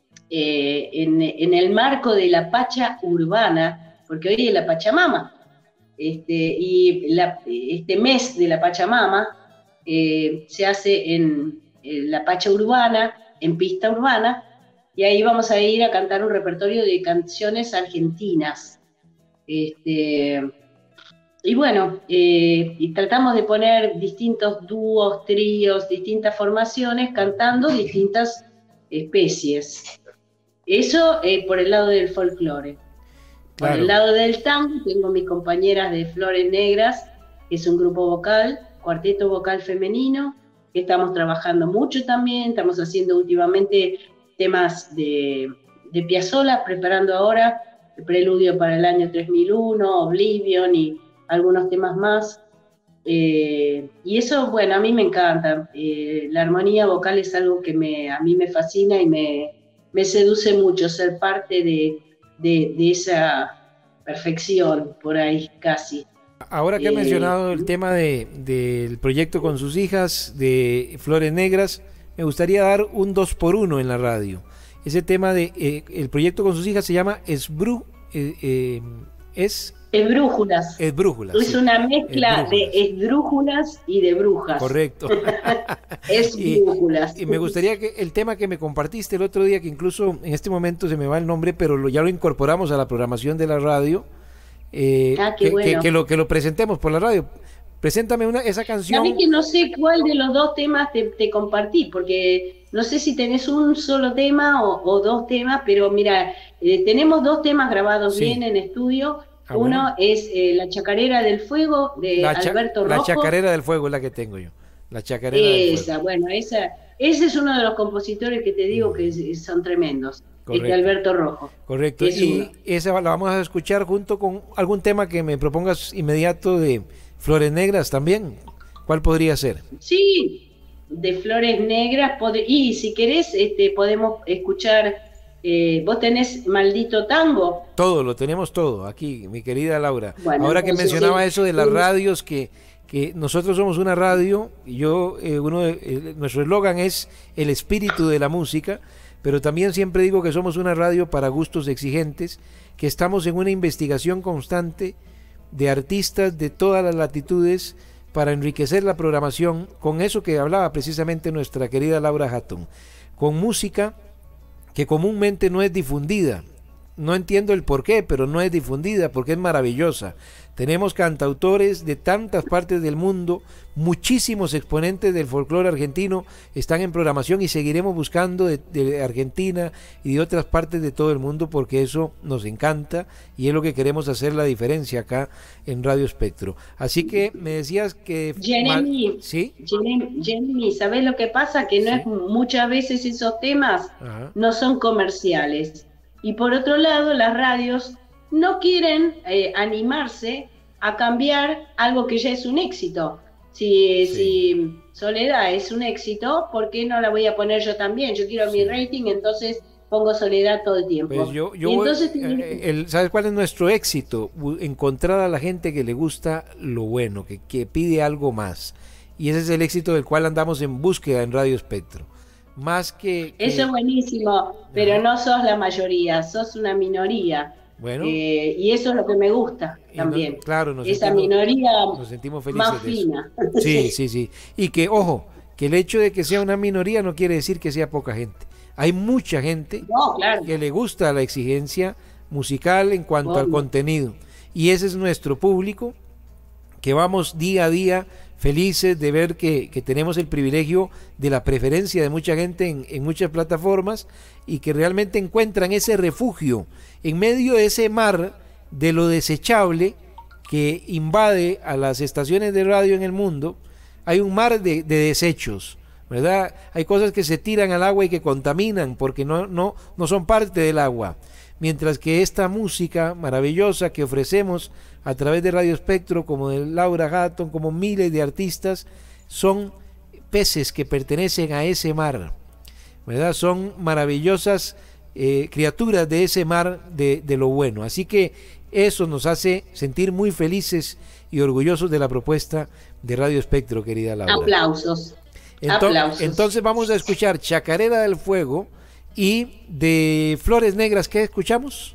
eh, en, en el marco de la Pacha Urbana, porque hoy es la Pachamama, este, y la, este mes de la Pachamama eh, se hace en, en la Pacha Urbana, en pista urbana, y ahí vamos a ir a cantar un repertorio de canciones argentinas. Este, y bueno, eh, y tratamos de poner distintos dúos, tríos, distintas formaciones, cantando distintas especies. Eso eh, por el lado del folclore. Claro. Por el lado del tango tengo mis compañeras de Flores Negras, que es un grupo vocal, cuarteto vocal femenino, que estamos trabajando mucho también, estamos haciendo últimamente temas de, de Piazzolla, preparando ahora el preludio para el año tres mil uno, Oblivion y algunos temas más. Eh, y eso, bueno, a mí me encanta. Eh, la armonía vocal es algo que me, a mí me fascina y me, me seduce mucho ser parte de, de, de esa perfección por ahí casi. Ahora que ha mencionado el tema de, del proyecto con sus hijas, de Flores Negras, me gustaría dar un dos por uno en la radio. Ese tema de eh, el proyecto con sus hijas se llama Esbru, eh, eh, es Esbrújulas. Esbrújulas. Es sí. Una mezcla esbrújulas. De esdrújulas y de brujas. Correcto. Esbrújulas. Y, y me gustaría que el tema que me compartiste el otro día, que incluso en este momento se me va el nombre, pero lo, ya lo incorporamos a la programación de la radio, eh, ah, qué que, bueno. que, que, lo, que lo presentemos por la radio. Preséntame una, esa canción. A mí que no sé cuál de los dos temas te, te compartí, porque no sé si tenés un solo tema o, o dos temas, pero mira, eh, tenemos dos temas grabados sí. bien en estudio. Ah, Uno bueno. es eh, La Chacarera del Fuego de la Alberto Rojo. La Chacarera del Fuego es la que tengo yo. La Chacarera del Esa, Fuego. bueno, esa, ese es uno de los compositores que te digo que es- son tremendos, Correcto. este Alberto Rojo. Correcto. Es Y uno. esa la vamos a escuchar junto con algún tema que me propongas inmediato de Flores Negras también. ¿Cuál podría ser? Sí, de Flores Negras, pod- y si querés, este, podemos escuchar, eh, vos tenés Maldito Tango. Todo, lo tenemos todo aquí, mi querida Laura. Bueno, Ahora que entonces, mencionaba sí, eso de las sí. radios, que, que nosotros somos una radio, y yo, eh, uno de- eh, nuestro eslogan es el espíritu de la música, pero también siempre digo que somos una radio para gustos exigentes, que estamos en una investigación constante de artistas de todas las latitudes para enriquecer la programación con eso que hablaba precisamente nuestra querida Laura Hatton, con música que comúnmente no es difundida. No entiendo el por qué, pero no es difundida porque es maravillosa. Tenemos cantautores de tantas partes del mundo, muchísimos exponentes del folclore argentino están en programación y seguiremos buscando de, de Argentina y de otras partes de todo el mundo porque eso nos encanta y es lo que queremos hacer la diferencia acá en Radio Espectro. Así que me decías que... Jeremy, ¿Sí? Jeremy, Jeremy, ¿sabés lo que pasa? Que no Sí. es muchas veces esos temas Ajá. no son comerciales. Y por otro lado, las radios no quieren eh, animarse a cambiar algo que ya es un éxito. Si, Sí. si Soledad es un éxito, ¿por qué no la voy a poner yo también? Yo quiero mi Sí. rating, entonces pongo Soledad todo el tiempo. Pues yo, yo y voy- entonces, eh, el- ¿sabes cuál es nuestro éxito? Bu- Encontrar a la gente que le gusta lo bueno, que, que pide algo más. Y ese es el éxito del cual andamos en búsqueda en Radio Espectro. Más que... que- eso es buenísimo, pero Ajá. no sos la mayoría, sos una minoría. Bueno, Eh, y eso es lo que me gusta y no- también. claro, nos Esa sentimos, minoría nos sentimos felices más de eso. fina. Sí, sí, sí. Y que, ojo, que el hecho de que sea una minoría no quiere decir que sea poca gente. Hay mucha gente No, claro. que le gusta la exigencia musical en cuanto al Obvio. contenido. Y ese es nuestro público, que vamos día a día felices de ver que, que tenemos el privilegio de la preferencia de mucha gente en, en muchas plataformas y que realmente encuentran ese refugio en medio de ese mar de lo desechable que invade a las estaciones de radio en el mundo. Hay un mar de, de desechos, ¿verdad? Hay cosas que se tiran al agua y que contaminan porque no, no, no son parte del agua. Mientras que esta música maravillosa que ofrecemos a través de Radio Espectro, como de Laura Hatton, como miles de artistas, son peces que pertenecen a ese mar, ¿verdad? Son maravillosas eh, criaturas de ese mar de, de lo bueno. Así que eso nos hace sentir muy felices y orgullosos de la propuesta de Radio Espectro, querida Laura. Aplausos. Ento- Aplausos. Entonces vamos a escuchar Chacarera del Fuego y de Flores Negras, ¿qué escuchamos?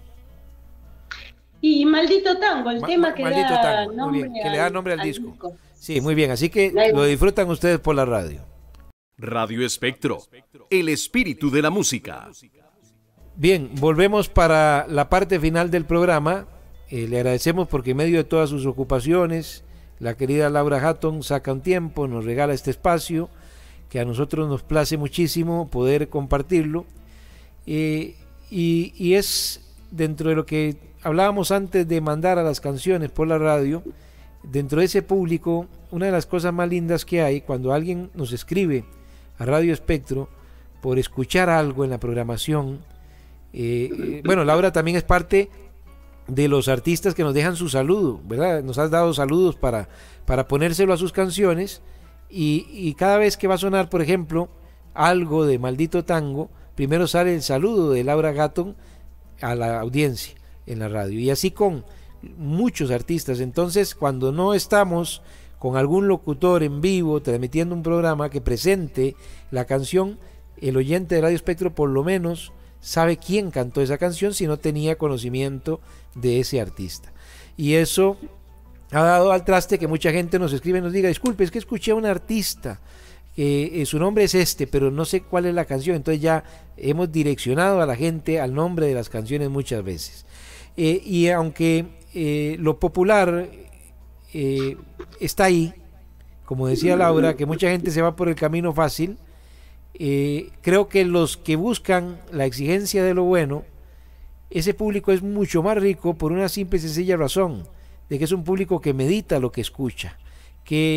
Y Maldito Tango, el Ma- tema ma- que Maldito da Tango, muy nombre bien, que le da nombre al disco. disco. Sí, muy bien, así que Da igual. lo disfrutan ustedes por la radio. Radio Espectro, el espíritu de la música. Bien, volvemos para la parte final del programa. Eh, le agradecemos porque en medio de todas sus ocupaciones, la querida Laura Hatton saca un tiempo, nos regala este espacio, que a nosotros nos place muchísimo poder compartirlo. Eh, y, y es dentro de lo que hablábamos antes de mandar a las canciones por la radio, dentro de ese público, una de las cosas más lindas que hay cuando alguien nos escribe a Radio Espectro por escuchar algo en la programación. Eh, eh, bueno, Laura también es parte de los artistas que nos dejan su saludo, ¿verdad? Nos has dado saludos para, para ponérselo a sus canciones y, y cada vez que va a sonar, por ejemplo, algo de Maldito Tango, primero sale el saludo de Laura Hatton a la audiencia en la radio y así con muchos artistas. Entonces, cuando no estamos con algún locutor en vivo transmitiendo un programa que presente la canción, el oyente de Radio Espectro por lo menos sabe quién cantó esa canción si no tenía conocimiento de ese artista. Y eso ha dado al traste que mucha gente nos escribe y nos diga, disculpe, es que escuché a un artista, que eh, su nombre es este, pero no sé cuál es la canción. Entonces ya hemos direccionado a la gente al nombre de las canciones muchas veces. Eh, y aunque eh, lo popular eh, está ahí, como decía Laura, que mucha gente se va por el camino fácil, eh, creo que los que buscan la exigencia de lo bueno, ese público es mucho más rico por una simple y sencilla razón, de que es un público que medita lo que escucha, que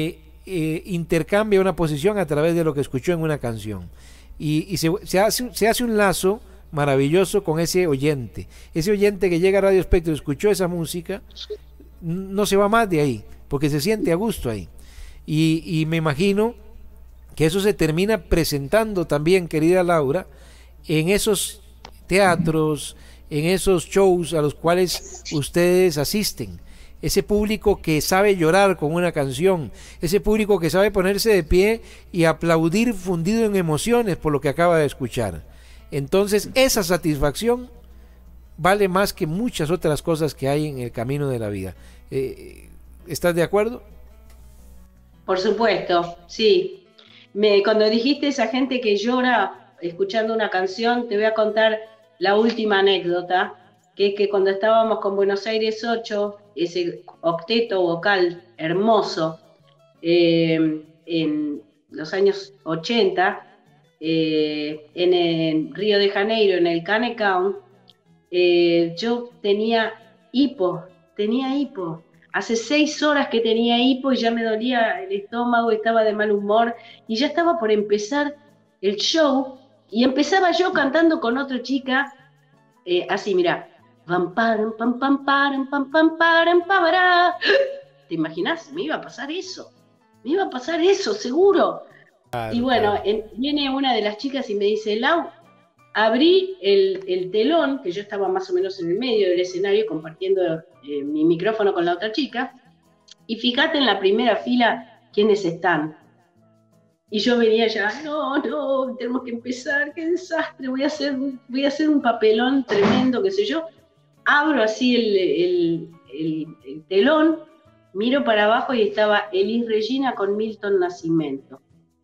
eh, intercambia una posición a través de lo que escuchó en una canción. Y, y se, se, hace, se hace un lazo maravilloso con ese oyente. Ese oyente que llega a Radio Espectro, escuchó esa música, no se va más de ahí, porque se siente a gusto ahí. Y, y me imagino que eso se termina presentando también, querida Laura, en esos teatros, en esos shows a los cuales ustedes asisten. Ese público que sabe llorar con una canción, ese público que sabe ponerse de pie y aplaudir fundido en emociones por lo que acaba de escuchar. Entonces esa satisfacción vale más que muchas otras cosas que hay en el camino de la vida. Eh, ¿Estás de acuerdo? Por supuesto, sí. Me, cuando dijiste esa gente que llora escuchando una canción, te voy a contar la última anécdota, que es que cuando estábamos con Buenos Aires ocho, ese octeto vocal hermoso, eh, en los años ochenta, eh, en el Río de Janeiro, en el Canecão, eh, yo tenía hipo, tenía hipo. Hace seis horas que tenía hipo y ya me dolía el estómago, estaba de mal humor y ya estaba por empezar el show y empezaba yo cantando con otra chica, eh, así, mira, pam pam pam pam pam pam pam pam pam. ¿Te imaginas? Me iba a pasar eso, me iba a pasar eso, seguro. Claro, y bueno, claro. en, viene una de las chicas y me dice, Lau, abrí el, el telón, que yo estaba más o menos en el medio del escenario compartiendo eh, mi micrófono con la otra chica, y fíjate en la primera fila quiénes están. Y yo venía ya, no, no, tenemos que empezar, qué desastre, voy a hacer, voy a hacer un papelón tremendo, qué sé yo. Abro así el, el, el, el telón, miro para abajo y estaba Elis Regina con Milton Nascimento.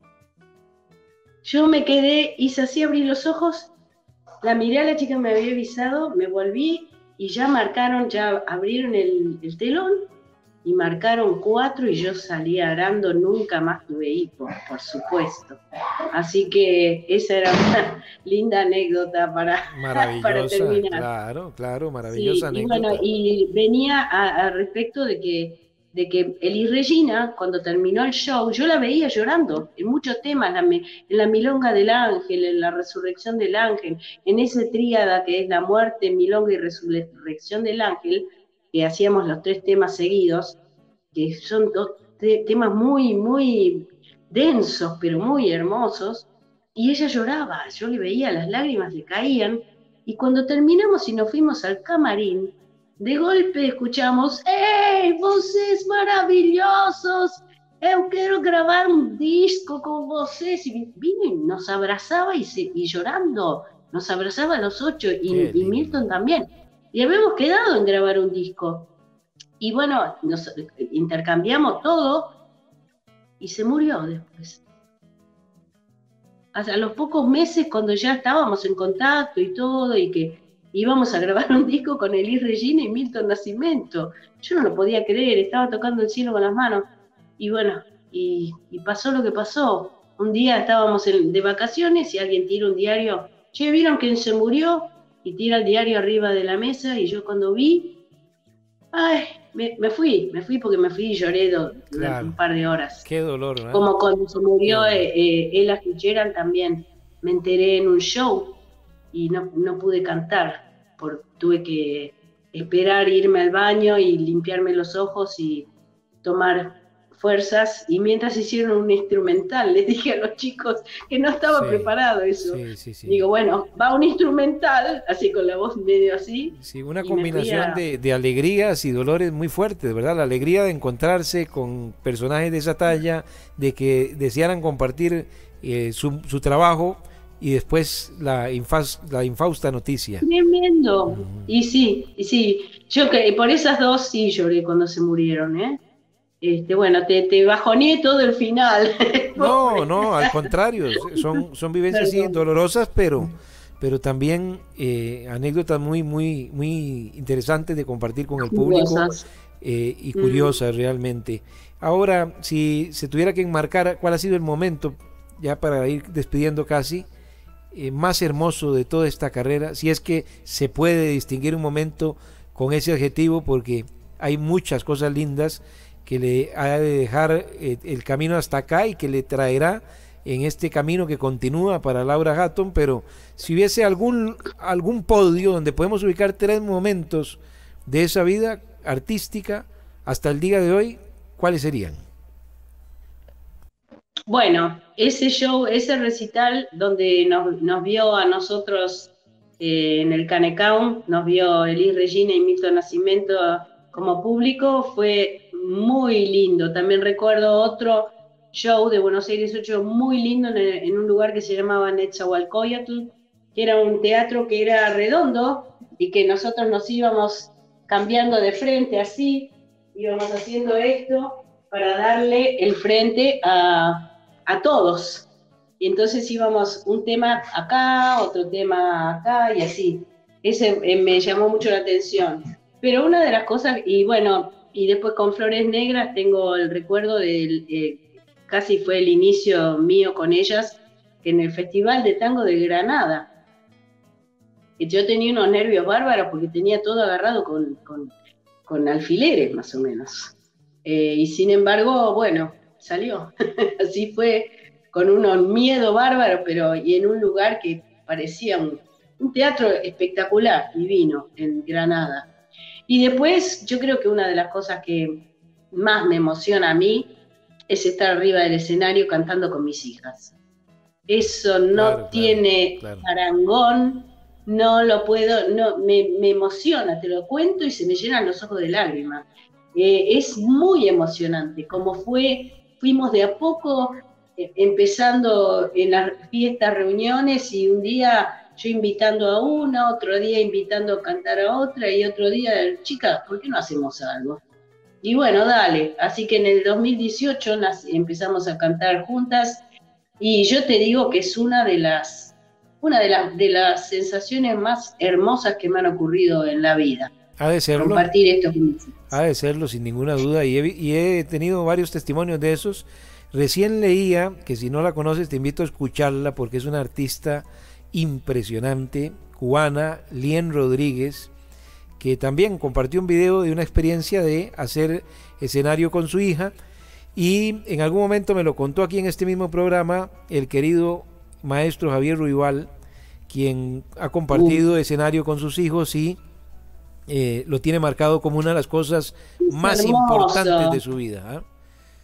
Yo me quedé, hice así, abrí los ojos, la miré a la chica que me había avisado, me volví y ya marcaron, ya abrieron el, el telón y marcaron cuatro y yo salí arando, nunca más tuve hipo, por supuesto. Así que esa era una linda anécdota para, para terminar. Claro, claro, maravillosa sí, anécdota. Y bueno, y venía a, a respecto de que de que Elis Regina, cuando terminó el show, yo la veía llorando en muchos temas, la, en la Milonga del Ángel, en la Resurrección del Ángel, en esa tríada que es la muerte, Milonga y Resurrección del Ángel, que hacíamos los tres temas seguidos, que son dos te temas muy, muy densos, pero muy hermosos, y ella lloraba, yo le veía, las lágrimas le caían, y cuando terminamos y nos fuimos al camarín, de golpe escuchamos, ¡hey, voces maravillosos! Eu quiero grabar un disco con voces. Y vino y nos abrazaba y, se, y llorando, nos abrazaba a los ocho y, y Milton también. Y habíamos quedado en grabar un disco. Y bueno, nos intercambiamos todo y se murió después. Hasta los pocos meses, cuando ya estábamos en contacto y todo, y que íbamos a grabar un disco con Elis Regina y Milton Nascimento. Yo no lo podía creer, estaba tocando el cielo con las manos. Y bueno, y, y pasó lo que pasó. Un día estábamos en, de vacaciones y alguien tira un diario. Che, ¿vieron quién se murió? Y tira el diario arriba de la mesa y yo cuando vi, ay, me, me fui, me fui porque me fui y lloré do, durante claro. un par de horas. Qué dolor, ¿no? Como cuando se murió eh, eh, Ella Fitzgerald también. Me enteré en un show y no, no pude cantar, porque tuve que esperar, irme al baño y limpiarme los ojos y tomar fuerzas, y mientras hicieron un instrumental, les dije a los chicos que no estaba sí, preparado eso. Sí, sí, sí. Digo, bueno, va un instrumental, así con la voz medio así. Sí, una combinación a... de, de alegrías y dolores muy fuertes, ¿verdad? La alegría de encontrarse con personajes de esa talla, de que desearan compartir eh, su, su trabajo, y después la, infaz, la infausta noticia. Tremendo. Uh-huh. Y sí, y sí, yo que por esas dos sí lloré cuando se murieron, ¿eh? Este, bueno, te, te bajoneé todo el final. No, no, al contrario, son, son vivencias sí, dolorosas, pero, pero también eh, anécdotas muy, muy, muy interesantes de compartir con el público eh, y curiosas mm. realmente. Ahora, si se tuviera que enmarcar, ¿cuál ha sido el momento, ya para ir despidiendo casi, Eh, más hermoso de toda esta carrera, si es que se puede distinguir un momento con ese adjetivo, porque hay muchas cosas lindas que le ha de dejar eh, el camino hasta acá y que le traerá en este camino que continúa para Laura Hatton. Pero si hubiese algún, algún podio donde podemos ubicar tres momentos de esa vida artística hasta el día de hoy, ¿cuáles serían? Bueno, ese show, ese recital donde nos, nos vio a nosotros eh, en el Canecão, nos vio Elis Regina y Milton Nascimento como público, fue muy lindo. También recuerdo otro show de Buenos Aires ocho muy lindo en, el, en un lugar que se llamaba Netzahualcoyotl, que era un teatro que era redondo y que nosotros nos íbamos cambiando de frente así, íbamos haciendo esto para darle el frente a, a todos. Y entonces íbamos un tema acá, otro tema acá y así. Ese eh, me llamó mucho la atención. Pero una de las cosas, y bueno, y después con Flores Negras tengo el recuerdo del, eh, casi fue el inicio mío con ellas, en el Festival de Tango de Granada. Que yo tenía unos nervios bárbaros porque tenía todo agarrado con, con, con alfileres, más o menos. Eh, y sin embargo, bueno, salió. Así fue, con unos miedo bárbaro, pero y en un lugar que parecía un, un teatro espectacular, divino, en Granada. Y después, yo creo que una de las cosas que más me emociona a mí es estar arriba del escenario cantando con mis hijas. Eso no claro, tiene claro, claro. parangón, no lo puedo, no, me, me emociona, te lo cuento y se me llenan los ojos de lágrimas. Eh, es muy emocionante, como fue, fuimos de a poco eh, empezando en las fiestas, reuniones, y un día yo invitando a una, otro día invitando a cantar a otra, y otro día, chicas, ¿por qué no hacemos algo? Y bueno, dale, así que en el dos mil dieciocho nas, empezamos a cantar juntas, y yo te digo que es una de las, una de las, de las sensaciones más hermosas que me han ocurrido en la vida. Ha de serlo. Compartir esto con mis hijas. Ha de serlo, sin ninguna duda, y he, y he tenido varios testimonios de esos. Recién leía, que si no la conoces te invito a escucharla porque es una artista impresionante, cubana, Lien Rodríguez, que también compartió un video de una experiencia de hacer escenario con su hija, y en algún momento me lo contó aquí en este mismo programa el querido maestro Javier Ruibal, quien ha compartido uh. escenario con sus hijos y eh, lo tiene marcado como una de las cosas es más hermoso. Importantes de su vida, ¿eh?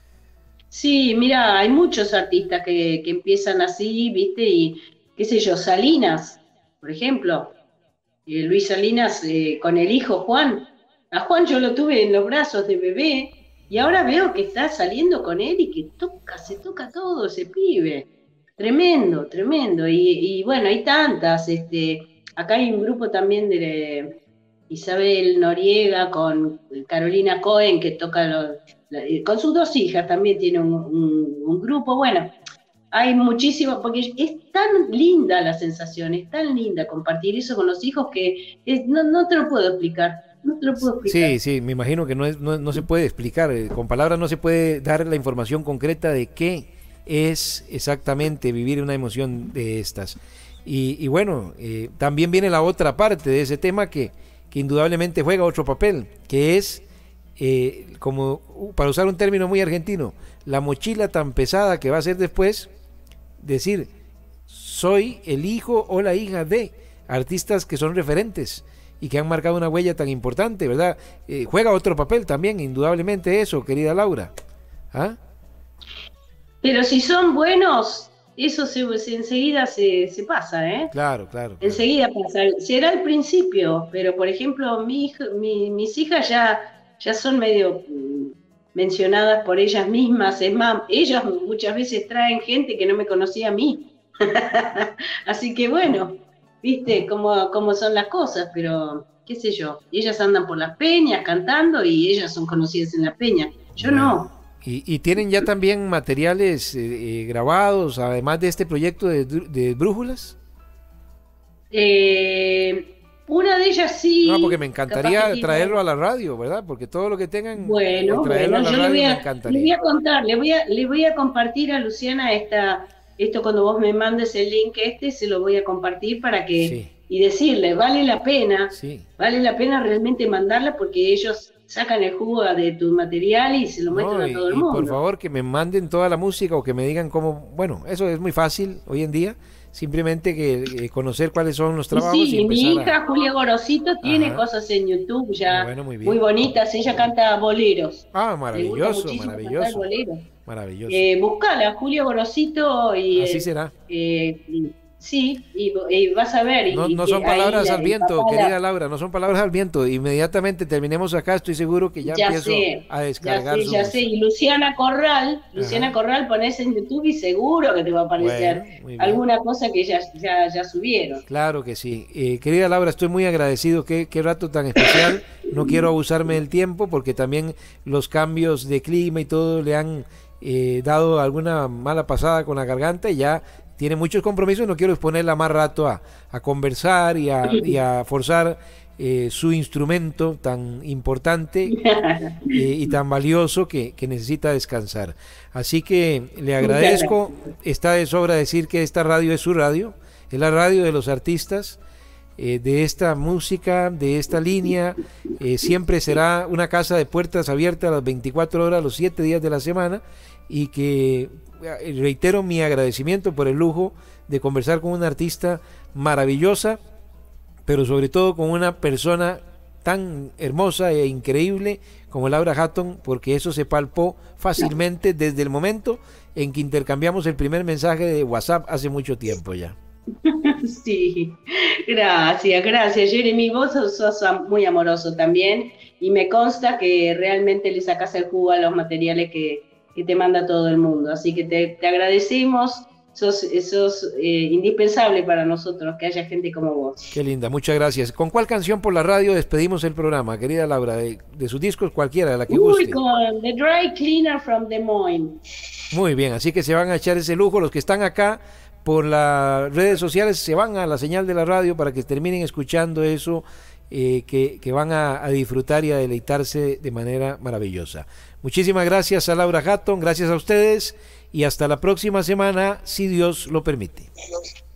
Sí, mira, hay muchos artistas que, que empiezan así, ¿viste? Y qué sé yo, Salinas, por ejemplo, eh, Luis Salinas eh, con el hijo Juan. A Juan yo lo tuve en los brazos de bebé y ahora veo que está saliendo con él y que toca, se toca todo ese pibe. Tremendo, tremendo. Y, y bueno, hay tantas. Este, acá hay un grupo también de Isabel Noriega con Carolina Cohen que toca los, con sus dos hijas también tiene un, un, un grupo. Bueno, hay muchísimo, porque es tan linda la sensación, es tan linda compartir eso con los hijos que es, no, no te lo puedo explicar. No te lo puedo explicar. Sí, sí, me imagino que no, es, no, no se puede explicar, con palabras no se puede dar la información concreta de qué es exactamente vivir una emoción de estas. Y, y bueno, eh, también viene la otra parte de ese tema que, que indudablemente juega otro papel, que es, eh, como para usar un término muy argentino, la mochila tan pesada que va a ser después, decir, soy el hijo o la hija de artistas que son referentes y que han marcado una huella tan importante, ¿verdad? Eh, juega otro papel también, indudablemente eso, querida Laura. ¿Ah? Pero si son buenos, eso se, se, enseguida se, se pasa, ¿eh? Claro, claro, claro. Enseguida pasa. Será al principio, pero por ejemplo, mi hija, mi, mis hijas ya, ya son medio mencionadas por ellas mismas. Es más, ellas muchas veces traen gente que no me conocía a mí. Así que bueno, viste cómo, cómo son las cosas, pero qué sé yo. Ellas andan por las peñas cantando y ellas son conocidas en las peñas. Yo bueno. no. Y, y tienen ya también materiales eh, eh, grabados, además de este proyecto de, de Brújulas. Eh, una de ellas sí. No, porque me encantaría traerlo a la radio, ¿verdad? Porque todo lo que tengan. Bueno, traerlo bueno, a la yo radio le voy a, me encantaría. Le voy a contar, le voy a, le voy a compartir a Luciana esta, esto cuando vos me mandes el link este, se lo voy a compartir para que, sí. y decirle, vale la pena, sí. vale la pena realmente mandarla porque ellos sacan el jugo de tu material y se lo muestran No, y, a todo el y mundo. por favor que me manden toda la música o que me digan cómo, bueno, eso es muy fácil hoy en día, simplemente que eh, conocer cuáles son los Y trabajos y sí, mi empezar hija a... Julia Gorosito tiene Ajá. cosas en YouTube Ah, ya bueno, muy muy bien. bonitas. Ella canta boleros. Ah, Le gusta maravilloso, muchísimo cantar maravilloso, boleros. maravilloso. Eh, buscala, Julia Gorosito, y Así eh, será. eh, y- sí, y, y vas a ver. Y, No, y no que son ahí palabras la- al el viento, papá querida la- Laura, no son palabras al viento. Inmediatamente terminemos acá, estoy seguro que ya, Ya empiezo sé, a ya descargar sé, su ya sé. música. Y Luciana Corral, Luciana Ajá. Corral pones en YouTube y seguro que te va a aparecer Bueno, muy bien. alguna cosa que ya, ya, ya subieron. Claro que sí. Eh, querida Laura, estoy muy agradecido. Qué, qué rato tan especial. No quiero abusarme del tiempo porque también los cambios de clima y todo le han eh, dado alguna mala pasada con la garganta y ya tiene muchos compromisos. No quiero exponerla más rato a, a conversar y a, y a forzar eh, su instrumento tan importante eh, y tan valioso que, que necesita descansar. Así que le agradezco. Está de sobra decir que esta radio es su radio, es la radio de los artistas, eh, de esta música, de esta línea. Eh, siempre será una casa de puertas abiertas a las veinticuatro horas, los siete días de la semana, y que eh, reitero mi agradecimiento por el lujo de conversar con una artista maravillosa, pero sobre todo con una persona tan hermosa e increíble como Laura Hatton, porque eso se palpó fácilmente desde el momento en que intercambiamos el primer mensaje de WhatsApp hace mucho tiempo ya. Sí, gracias, gracias, Jeremy. Vos sos, sos muy amoroso también y me consta que realmente le sacas el jugo a los materiales que, que te manda todo el mundo. Así que te, te agradecemos, sos, sos eh, indispensable para nosotros que haya gente como vos. Qué linda, muchas gracias. ¿Con cuál canción por la radio despedimos el programa, querida Laura? De, de sus discos, cualquiera, la que Uy, guste. con The Dry Cleaner from Des Moines. Muy bien, así que se van a echar ese lujo. Los que están acá por las redes sociales se van a la señal de la radio para que terminen escuchando eso, eh, que, que van a, a disfrutar y a deleitarse de manera maravillosa. Muchísimas gracias a Laura Hatton, gracias a ustedes y hasta la próxima semana, si Dios lo permite.